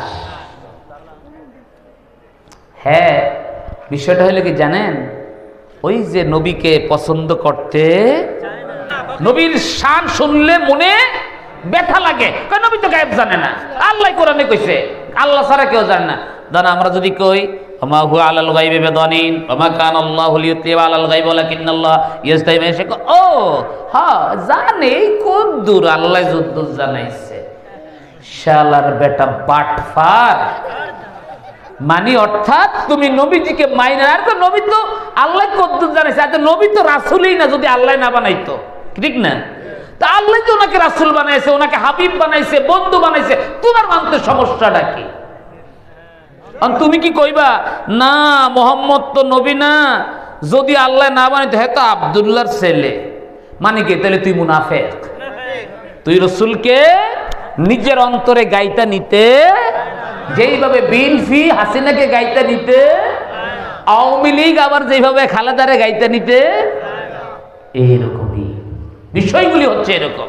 হ্যাঁ, বিষয়টা হলো কি জানেন, ওই যে নবীকে পছন্দ করতে, নবীর শান শুনলে মনে ব্যথা লাগে। নবী তো গায়েব জানে না, আল্লাহ কোরআনে কইছে আল্লাহ ছাড়া কেউ জানে না। ধর আমরা যদি কই ওমা হুয়া আলাল গায়বি বিদানিন ওমা কানা আল্লাহু লিয়ুতলিয়া আলাল গায়বি ওয়ালাকিন্নাল্লাহ ইয়াজতাবি মান ইয়াশা। ও হ্যাঁ জানে কত দূর আল্লাহ যদ্দূর জানাইছে। শালার বেটা বাটফার। মানে অর্থাৎ তুমি নবীজিকে মাইনা আর তো নবী তো আল্লাহ কদ্দুর জানাইছে, আর তো নবী তো রাসূলই না যদি আল্লাহ না বানাইতো, ঠিক না? তা আল্লাহ তো ওনাকে রাসূল বানাইছে, ওনাকে হাবিব বানাইছে, বন্ধু বানাইছে, তোমার মানতে সমস্যাটা কি? আর তুমি কি কইবা না মুহাম্মদ তো নবী না, যদি আল্লাহ না বানাইতো হ্যাঁ তো আব্দুল্লাহর ছেলে, মানে কি? তাহলে তুই মুনাফিক। তুই রাসূলকে নিজের অন্তরে গাইতা নিতে যেইভাবে বিএনপি হাসিনাকে গাইতে নিতে, আওয়ামী লীগ আবার যেভাবে খালেদারে গাইতে নিতে, এইরকমই বিষয়গুলি হচ্ছে এরকম।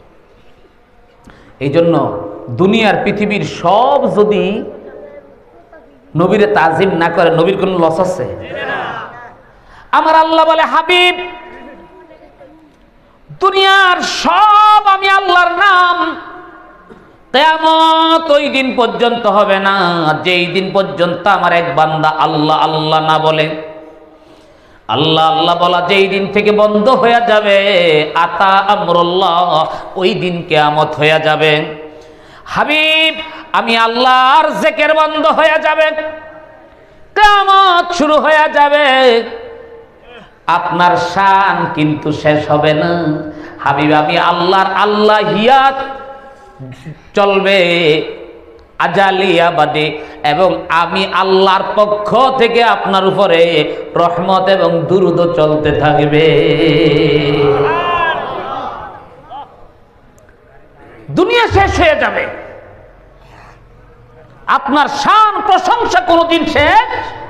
এই জন্য দুনিয়ার পৃথিবীর সব যদি নবীরে তাজিম না করে, নবীর কোন লস আছে? আমার আল্লাহ বলে হাবিব দুনিয়ার সব আমি আল্লাহর নাম কিয়ামত ওই দিন পর্যন্ত হবে না যেই দিন পর্যন্ত আমার এক বান্দা আল্লাহ আল্লাহ না বলে। আল্লাহ আল্লাহ বলা যেই দিন থেকে বন্ধ হয়ে যাবে, আতা আমরুল্লাহ, ওই দিন কিয়ামত হয়ে যাবে। হাবিব আমি আল্লাহর জিকির বন্ধ হয়ে যাবে, কিয়ামত শুরু হয়ে যাবে, আপনার শান কিন্তু শেষ হবে না। হাবিব আমি আল্লাহর আল্লাহিয়াত চলবে আজালিয়াবাদে, এবং আমি আল্লাহর পক্ষ থেকে আপনার উপরে রহমত এবং দুরূদ চলতে থাকবে। দুনিয়া শেষ হয়ে যাবে, আপনার শান প্রশংসা কোনদিন শেষ।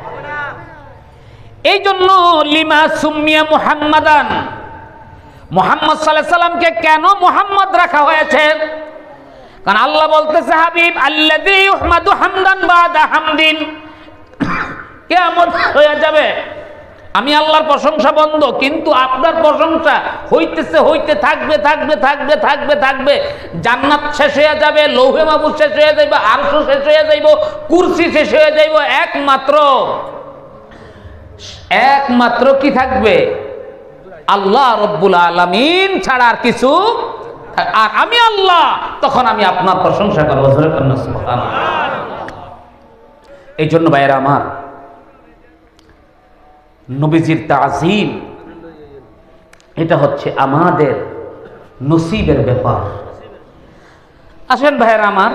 এই জন্য লিমা সুম্মিয়া মুহাম্মাদান, মুহাম্মদ সাল্লাল্লাহু আলাইহি সাল্লামকে কেন মুহাম্মদ রাখা হয়েছে? কারণ আল্লাহ বলতেছে হাবিব আল্লাযী ইউহমাদু হামদান বাদা হামদিন, কিয়ামত হয়ে যাবে, আমি আল্লাহর প্রশংসা বন্ধ, কিন্তু আপনার প্রশংসা হইতেছে, হইতে থাকবে থাকবে থাকবে থাকবে থাকবে। জান্নাত শেষ হয়ে যাবে, লৌহে মাহফুজ শেষ হয়ে যাইবে, আরশ শেষ হয়ে যাইব, কুরসি শেষ হয়ে যাইব, একমাত্র একমাত্র কি থাকবে? আল্লাহ রব্বুল আলামিন ছাড়া আর কিছু। আর আমি আল্লাহ, তখন আমি আপনার প্রশংসা করবো। সুবহানাল্লাহ। এই জন্য ভাইয়েরা আমার, নবীজির তাজিম এটা হচ্ছে আমাদের নসিবের ব্যাপার। আসেন ভাইয়েরা আমার,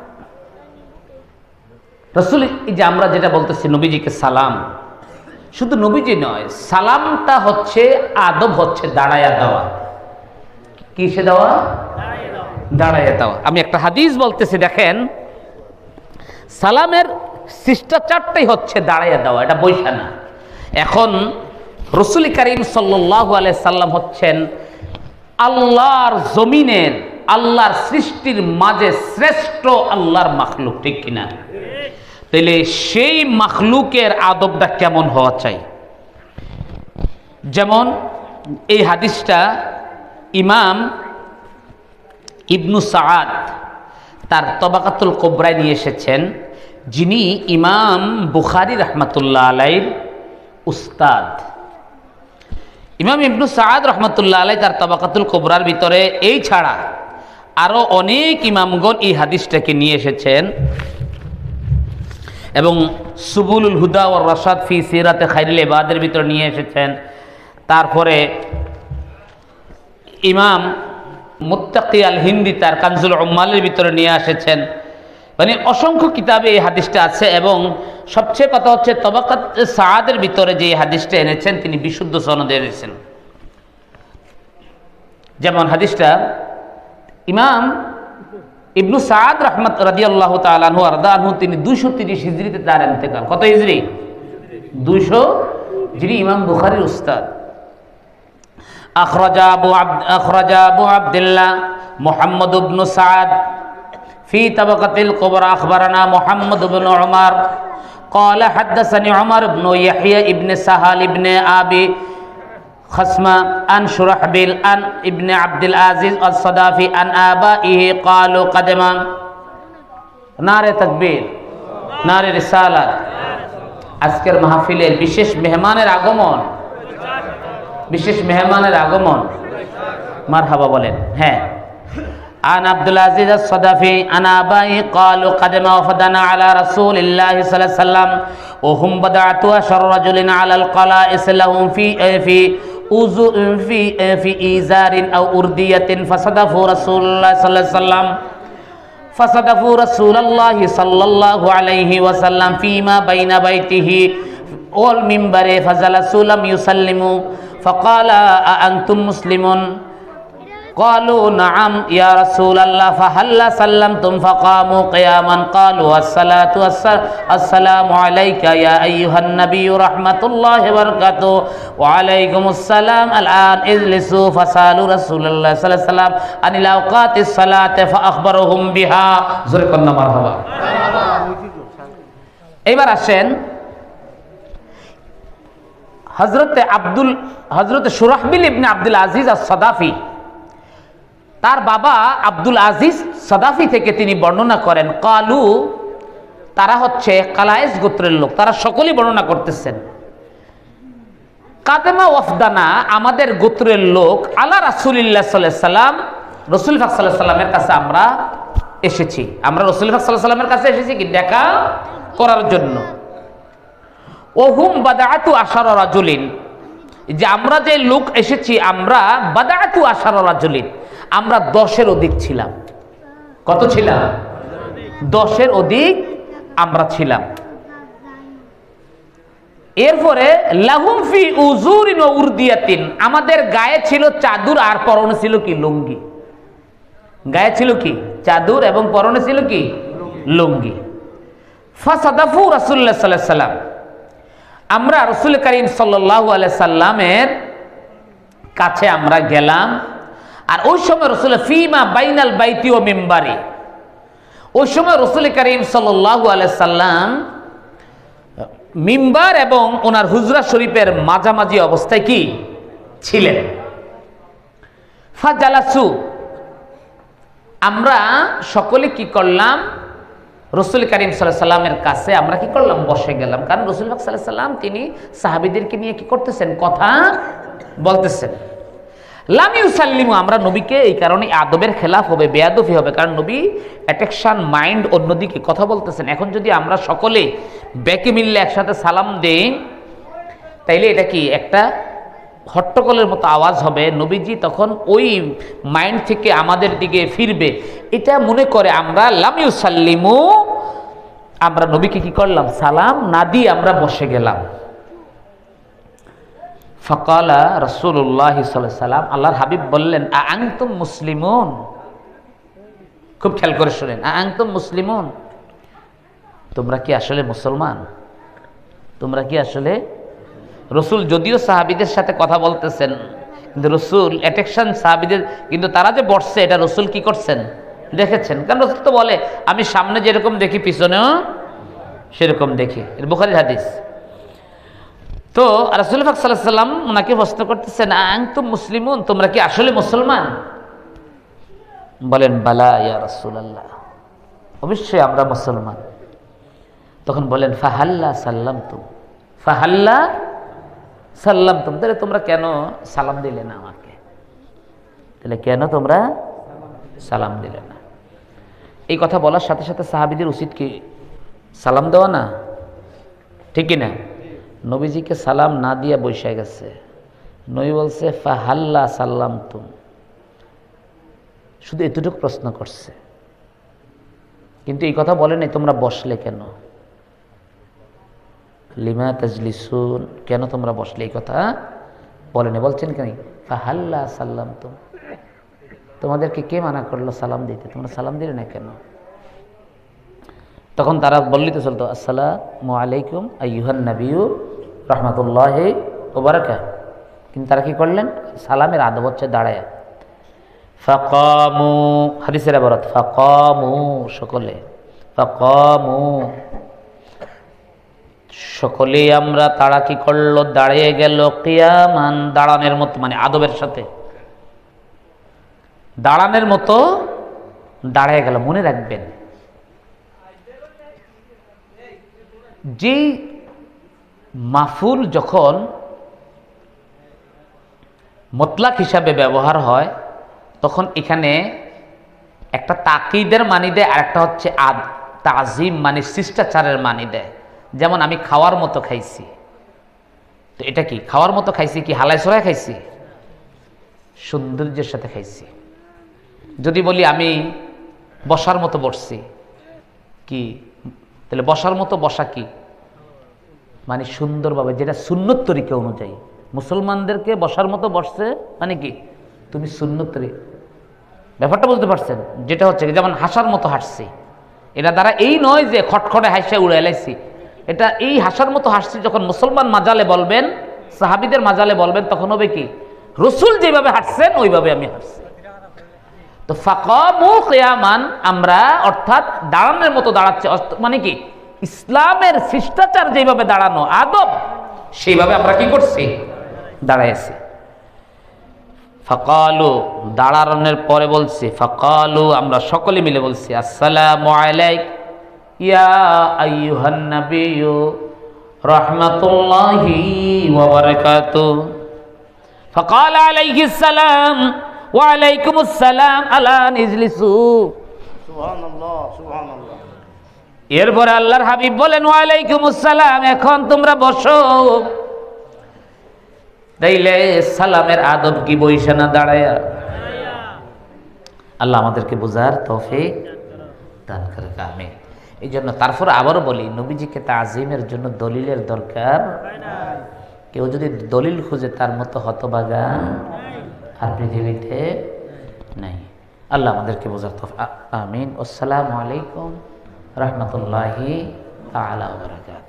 রাসূল এই যে আমরা যেটা বলতেছি নবীজিকে সালাম, শুধু নবীজি নয়, সালামটা হচ্ছে আদব, হচ্ছে দাঁড়ায়া দেওয়া। কিসে দেওয়া? দাঁড়ায়া দেওয়া। আমি একটা হাদিস বলতেছি, দেখেন সালামের শিষ্টাচারটাই হচ্ছে দাঁড়ায়া দেওয়া, এটা বৈশা না। এখন রাসূল কারীম সাল্লাল্লাহু আলাইহি সাল্লাম হচ্ছেন আল্লাহর জমিনের, আল্লাহর সৃষ্টির মাঝে শ্রেষ্ঠ আল্লাহর মাখলুক, ঠিক কিনা? তাহলে সেই মাখলুকের আদবটা কেমন হওয়া চাই? যেমন এই হাদিসটা ইমাম ইবনু সাআদ তার তবাকাতুল কুবরায় নিয়ে এসেছেন, যিনি ইমাম বুখারী রাহমাতুল্লাহ আলাইহির উস্তাদ। ইমাম ইবনু সাআদ রাহমাতুল্লাহ আলাইহি তার তবাকাতুল কুবরার ভিতরে এই ছাড়া আরো অনেক ইমামগণ এই হাদিসটাকে নিয়ে এসেছেন, এবং সুবুলুল হুদা ওয়ার রাশাদ ফি সিরাতে খায়রুল ইবাদের ভিতরে নিয়ে এসেছেন। তারপরে ইমাম মুত্তাকি আল হিন্দি তার কানজুল উম্মালের ভিতরে নিয়ে এসেছেন। মানে অসংখ্য কিতাবে এই হাদিসটা আছে, এবং সবচেয়ে কথা হচ্ছে তবাকাত সাআদের ভিতরে যে হাদিসটা এনেছেন তিনি বিশুদ্ধ সনদে এনেছেন। যেমন হাদিসটা ইমাম ইবনু সাআদ রাহমাত রাদিয়াল্লাহু তাআলা আনহু আরদা আনহু তিনি দুইশো তিরিশ হিজরিতে তার ইন্তেকাল। কত হিজরি? দুইশো, যিনি ইমাম বুখারীর উস্তাদ। আখরাজা আবু আবদ আখরাজা আবু আব্দুল্লাহ মুহাম্মদ ইবনু সাআদ ফি তাবাকাতিল কুবরা আখবারানা মুহাম্মদ ইবনু উমর قال حدثني عمر بن يحيى ابن سهل ابن ابي خصمة عن شرحبيل عن ابن عبد العزيز الصدافي عن آبائه قالوا قدم نار تكبير نار رسالة আজকের মাহফিলের বিশেষ মেহমানের আগমন, বিশেষ মেহমানের আগমন। মারহাবা বলেন। হ্যাঁ, عن عبد العزيز الصدفي عن أبيه قالوا قدم وفدنا على رسول الله صلى الله عليه وسلم وهم بدعة أشر رجل على القلائس لهم في في في في إزار أو أردية فصدفوا رسول الله صلى الله عليه وسلم فصدفوا رسول الله صلى الله عليه وسلم فيما بين بيته والمنبر فجلسوا لم يسلموا فقال أأنتم مسلمون قالوا نعم يا رسول الله فهل سلمتم فقاموا قياما قالوا الصلاة والسلام عليك يا أيها النبي رحمة الله وبركاته وعليكم السلام الآن اجلسوا فسألوا رسول الله صلى الله عليه وسلم عن الأوقات الصلاة فأخبرهم بها زرقنا مرحبا এবার আসেন হযরত আব্দুল হযরত শুরাহবিল ইবনে আব্দুল আজিজ আস-সাদাফি, তার বাবা আব্দুল আজিজ সাদাফি থেকে তিনি বর্ণনা করেন, কালু, তারা হচ্ছে কালায়েস গোত্রের লোক, তারা সকলেই বর্ণনা করতেছেন, কাদেমা ওয়াফদানা, আমাদের গোত্রের লোক, আলা রাসূলিল্লাহ সাল্লাল্লাহু আলাইহি সাল্লাম, রাসূল পাক সাল্লাল্লাহু আলাইহি সাল্লামের কাছে আমরা এসেছি। আমরা রাসূল পাক সাল্লাল্লাহু আলাইহি সাল্লামের কাছে এসেছি কি দেখা করার জন্য। ওহুম বাদাআতু আশারা রাজুলিন, যে আমরা যে লোক এসেছি, আমরা বাদাআতু আশারা রাজুলিন, আমরা দশের অধিক ছিলাম। কত ছিলাম? দশের অধিক আমরা ছিলাম। এরপরে লাহুম ফি উজুরিন ওয়া উরদিয়াতিন, আমাদের গায়ে ছিল চাদর আর পরনে ছিল কি লুঙ্গি। গায়ে ছিল কি চাদর এবং পরনে ছিল কি লুঙ্গি। ফাসাদাফু রাসূলুল্লাহ সাল্লাল্লাহু আলাইহি সাল্লাম, আমরা রাসূল করিম সাল্লাল্লাহু আলাইহি সাল্লামের কাছে আমরা গেলাম। আর ওই সময় রসুল ফিমা বাইনাল বাইতি ও মিম্বারি, ওই সময় রসুল করিম সাল্লাল্লাহু আলাইহি সাল্লাম মিম্বার এবং ওনার হুজরা শরীফের মাঝামাঝি অবস্থায় কি ছিলেন। ফাজালাসু, আমরা সকলে কি করলাম, রসুল করিম সাল্লাল্লাহু আলাইহি সাল্লামের কাছে আমরা কি করলাম, বসে গেলাম। কারণ রসুল পাক সাল্লাল্লাহু আলাইহি সাল্লাম তিনি সাহাবীদেরকে নিয়ে কি করতেছেন, কথা বলতেছেন। লাম ইউসাল্লিমু, আমরা নবীকে এই কারণে আদবের খেলাফ হবে, বেয়াদবি হবে, কারণ নবী অ্যাটেকশন মাইন্ড অন্যদিকে কথা বলতেছেন। এখন যদি আমরা সকলে ব্যাকে মিললে একসাথে সালাম দেই, তাইলে এটা কি একটা হট্টগোলের মতো আওয়াজ হবে। নবীজি তখন ওই মাইন্ড থেকে আমাদের দিকে ফিরবে, এটা মনে করে আমরা লাম ইউসাল্লিমু, আমরা নবীকে কি করলাম, সালাম না দিয়ে আমরা বসে গেলাম। ফাকালা রাসূলুল্লাহ সাল্লাল্লাহু আলাইহি সাল্লাম, আল্লাহর হাবিব বললেন, আ আনতুম মুসলিমুন, খুব খেয়াল করে শুনেন, আ আনতুম মুসলিমুন, তোমরা কি আসলে মুসলমান? তোমরা কি আসলে? রসুল যদিও সাহাবীদের সাথে কথা বলতেছেন, কিন্তু রসুল অ্যাটেকশন সাহাবীদের, কিন্তু তারা যে বসছে এটা রসুল কি করছেন, দেখেছেন। কারণ রসুল তো বলে, আমি সামনে যেরকম দেখি পিছনেও সেরকম দেখি, এর বুখারীর হাদিস। তো রাসূল পাক সাল্লাল্লাহু আলাইহি সাল্লাম ওনাকে প্রশ্ন করতেছেন, আনতুম মুসলিমুন, তোমরা কি আসলে মুসলমান? বলেন, বালা ইয়া রাসূলুল্লাহ, অবশ্যই আমরা মুসলমান। তখন বলেন, ফাহাল্লা সাল্লামতুম, ফাহাল্লা সাল্লামতুম, তাহলে তোমরা কেন সালাম দিলে না আমাকে? তাহলে কেন তোমরা সালাম দিলে না? এই কথা বলার সাথে সাথে সাহাবীদের উচিত কি সালাম দেওয়া না? ঠিক কি না? নবীজিকে সালাম না দিয়া বসে গেছে। নবী বলছে ফাহাল্লা সাল্লামতুম, শুধু এতটুকু প্রশ্ন করছে, কিন্তু এই কথা বলেনি তোমরা বসলে কেন, লিমা তাজলিসুন, কেন তোমরা বসলে, এই কথা বলেনি। বলছেন কেন, ফাহাল্লা সাল্লামতুম, তোমাদেরকে কে মানা করলো সালাম দিতে, তোমরা সালাম দিলে না কেন? তখন তারা বললি তো চলতো, আসসালামু আলাইকুম আইয়ুহান নবিয়্যু রাহমাতুল্লাহি ওয়া বারাকাতুহু, কিন্তু তারা কি করলেন, সালামের আদব হচ্ছে দাঁড়ায়। ফাকামু, হাদিসের ইবারত, ফাকামু, সকলে, ফাকামু, সকলেই আমরা, তারা কি করলো, দাঁড়িয়ে গেল, কিয়ামান, দাঁড়ানোর মতো, মানে আদবের সাথে দাঁড়ানোর মতো দাঁড়িয়ে গেল। মনে রাখবেন, যেই মাফুল যখন মুতলাক হিসাবে ব্যবহার হয় তখন এখানে একটা তাকিদের মানি দেয় আর একটা হচ্ছে আদ তাজিম মানে শিষ্টাচারের মানি দেয়। যেমন আমি খাওয়ার মতো খাইছি, তো এটা কি খাওয়ার মতো খাইছি? কি হালাই সরাই খাইছি? সৌন্দর্যের সাথে খাইছি। যদি বলি আমি বসার মতো বসছি, কি তাহলে বসার মতো বসা কি মানে সুন্দরভাবে, যেটা সুন্নত তরিকা অনুযায়ী। মুসলমানদেরকে বসার মতো বসছে মানে কি তুমি সুন্নত তরিকা, ব্যাপারটা বুঝতে পারছেন? যেটা হচ্ছে যেমন হাসার মতো হাসছি, এটা দ্বারা এই নয় যে খটখটে হাসে উড়ে এলাইছি, এটা এই হাসার মতো হাসছি যখন মুসলমান মাজালে বলবেন, সাহাবিদের মাজালে বলবেন, তখন হবে কি রসুল যেভাবে হাসছেন ওইভাবে আমি হাসছি। তো ফাকামু কিয়ামান আমরা অর্থাৎ দাঁড়ানোর মতো দাঁড়াচ্ছে, মানে কি ইসলামের শিষ্টাচার যেভাবে দাঁড়ানো আদব সেইভাবে আমরা কি করছি দাঁড়াইছি। ফাকালু দাঁড়ানোর পরে বলছি, ফাকালু আমরা সকলে মিলে বলছি আসসালামু আলাইক ইয়া আইয়ুহান নাবিয়্যু রাহমাতুল্লাহি ওয়া বারাকাতুহু। ফাকাল আলাইহিস সালাম ওয়া আলাইকুমুস সালাম আলা নিজলিসু। সুবহানাল্লাহ সুবহানাল্লাহ। এরপরে আল্লাহর হাবিব বলেন ওয়া আলাইকুমুস সালাম, এখন তোমরা বসো। তাইলে সালামের আদব কি বইসা না দাঁড়ায়া? আল্লাহ আমাদেরকে বোঝার তৌফিক দান করে, আমিন। এই জন্য তারপর আবারও বলি, নবীজিকে তাজিমের জন্য দলিলের দরকার। কেউ যদি দলিল খুঁজে তার মতো হতভাগা আর পৃথিবীতে নাই। আল্লাহ আমাদেরকে বোঝার তৌফিক, আমিন। আসসালামু আলাইকুম রহমতুল্লাহি তাআলা ওয়া বারাকাতুহু।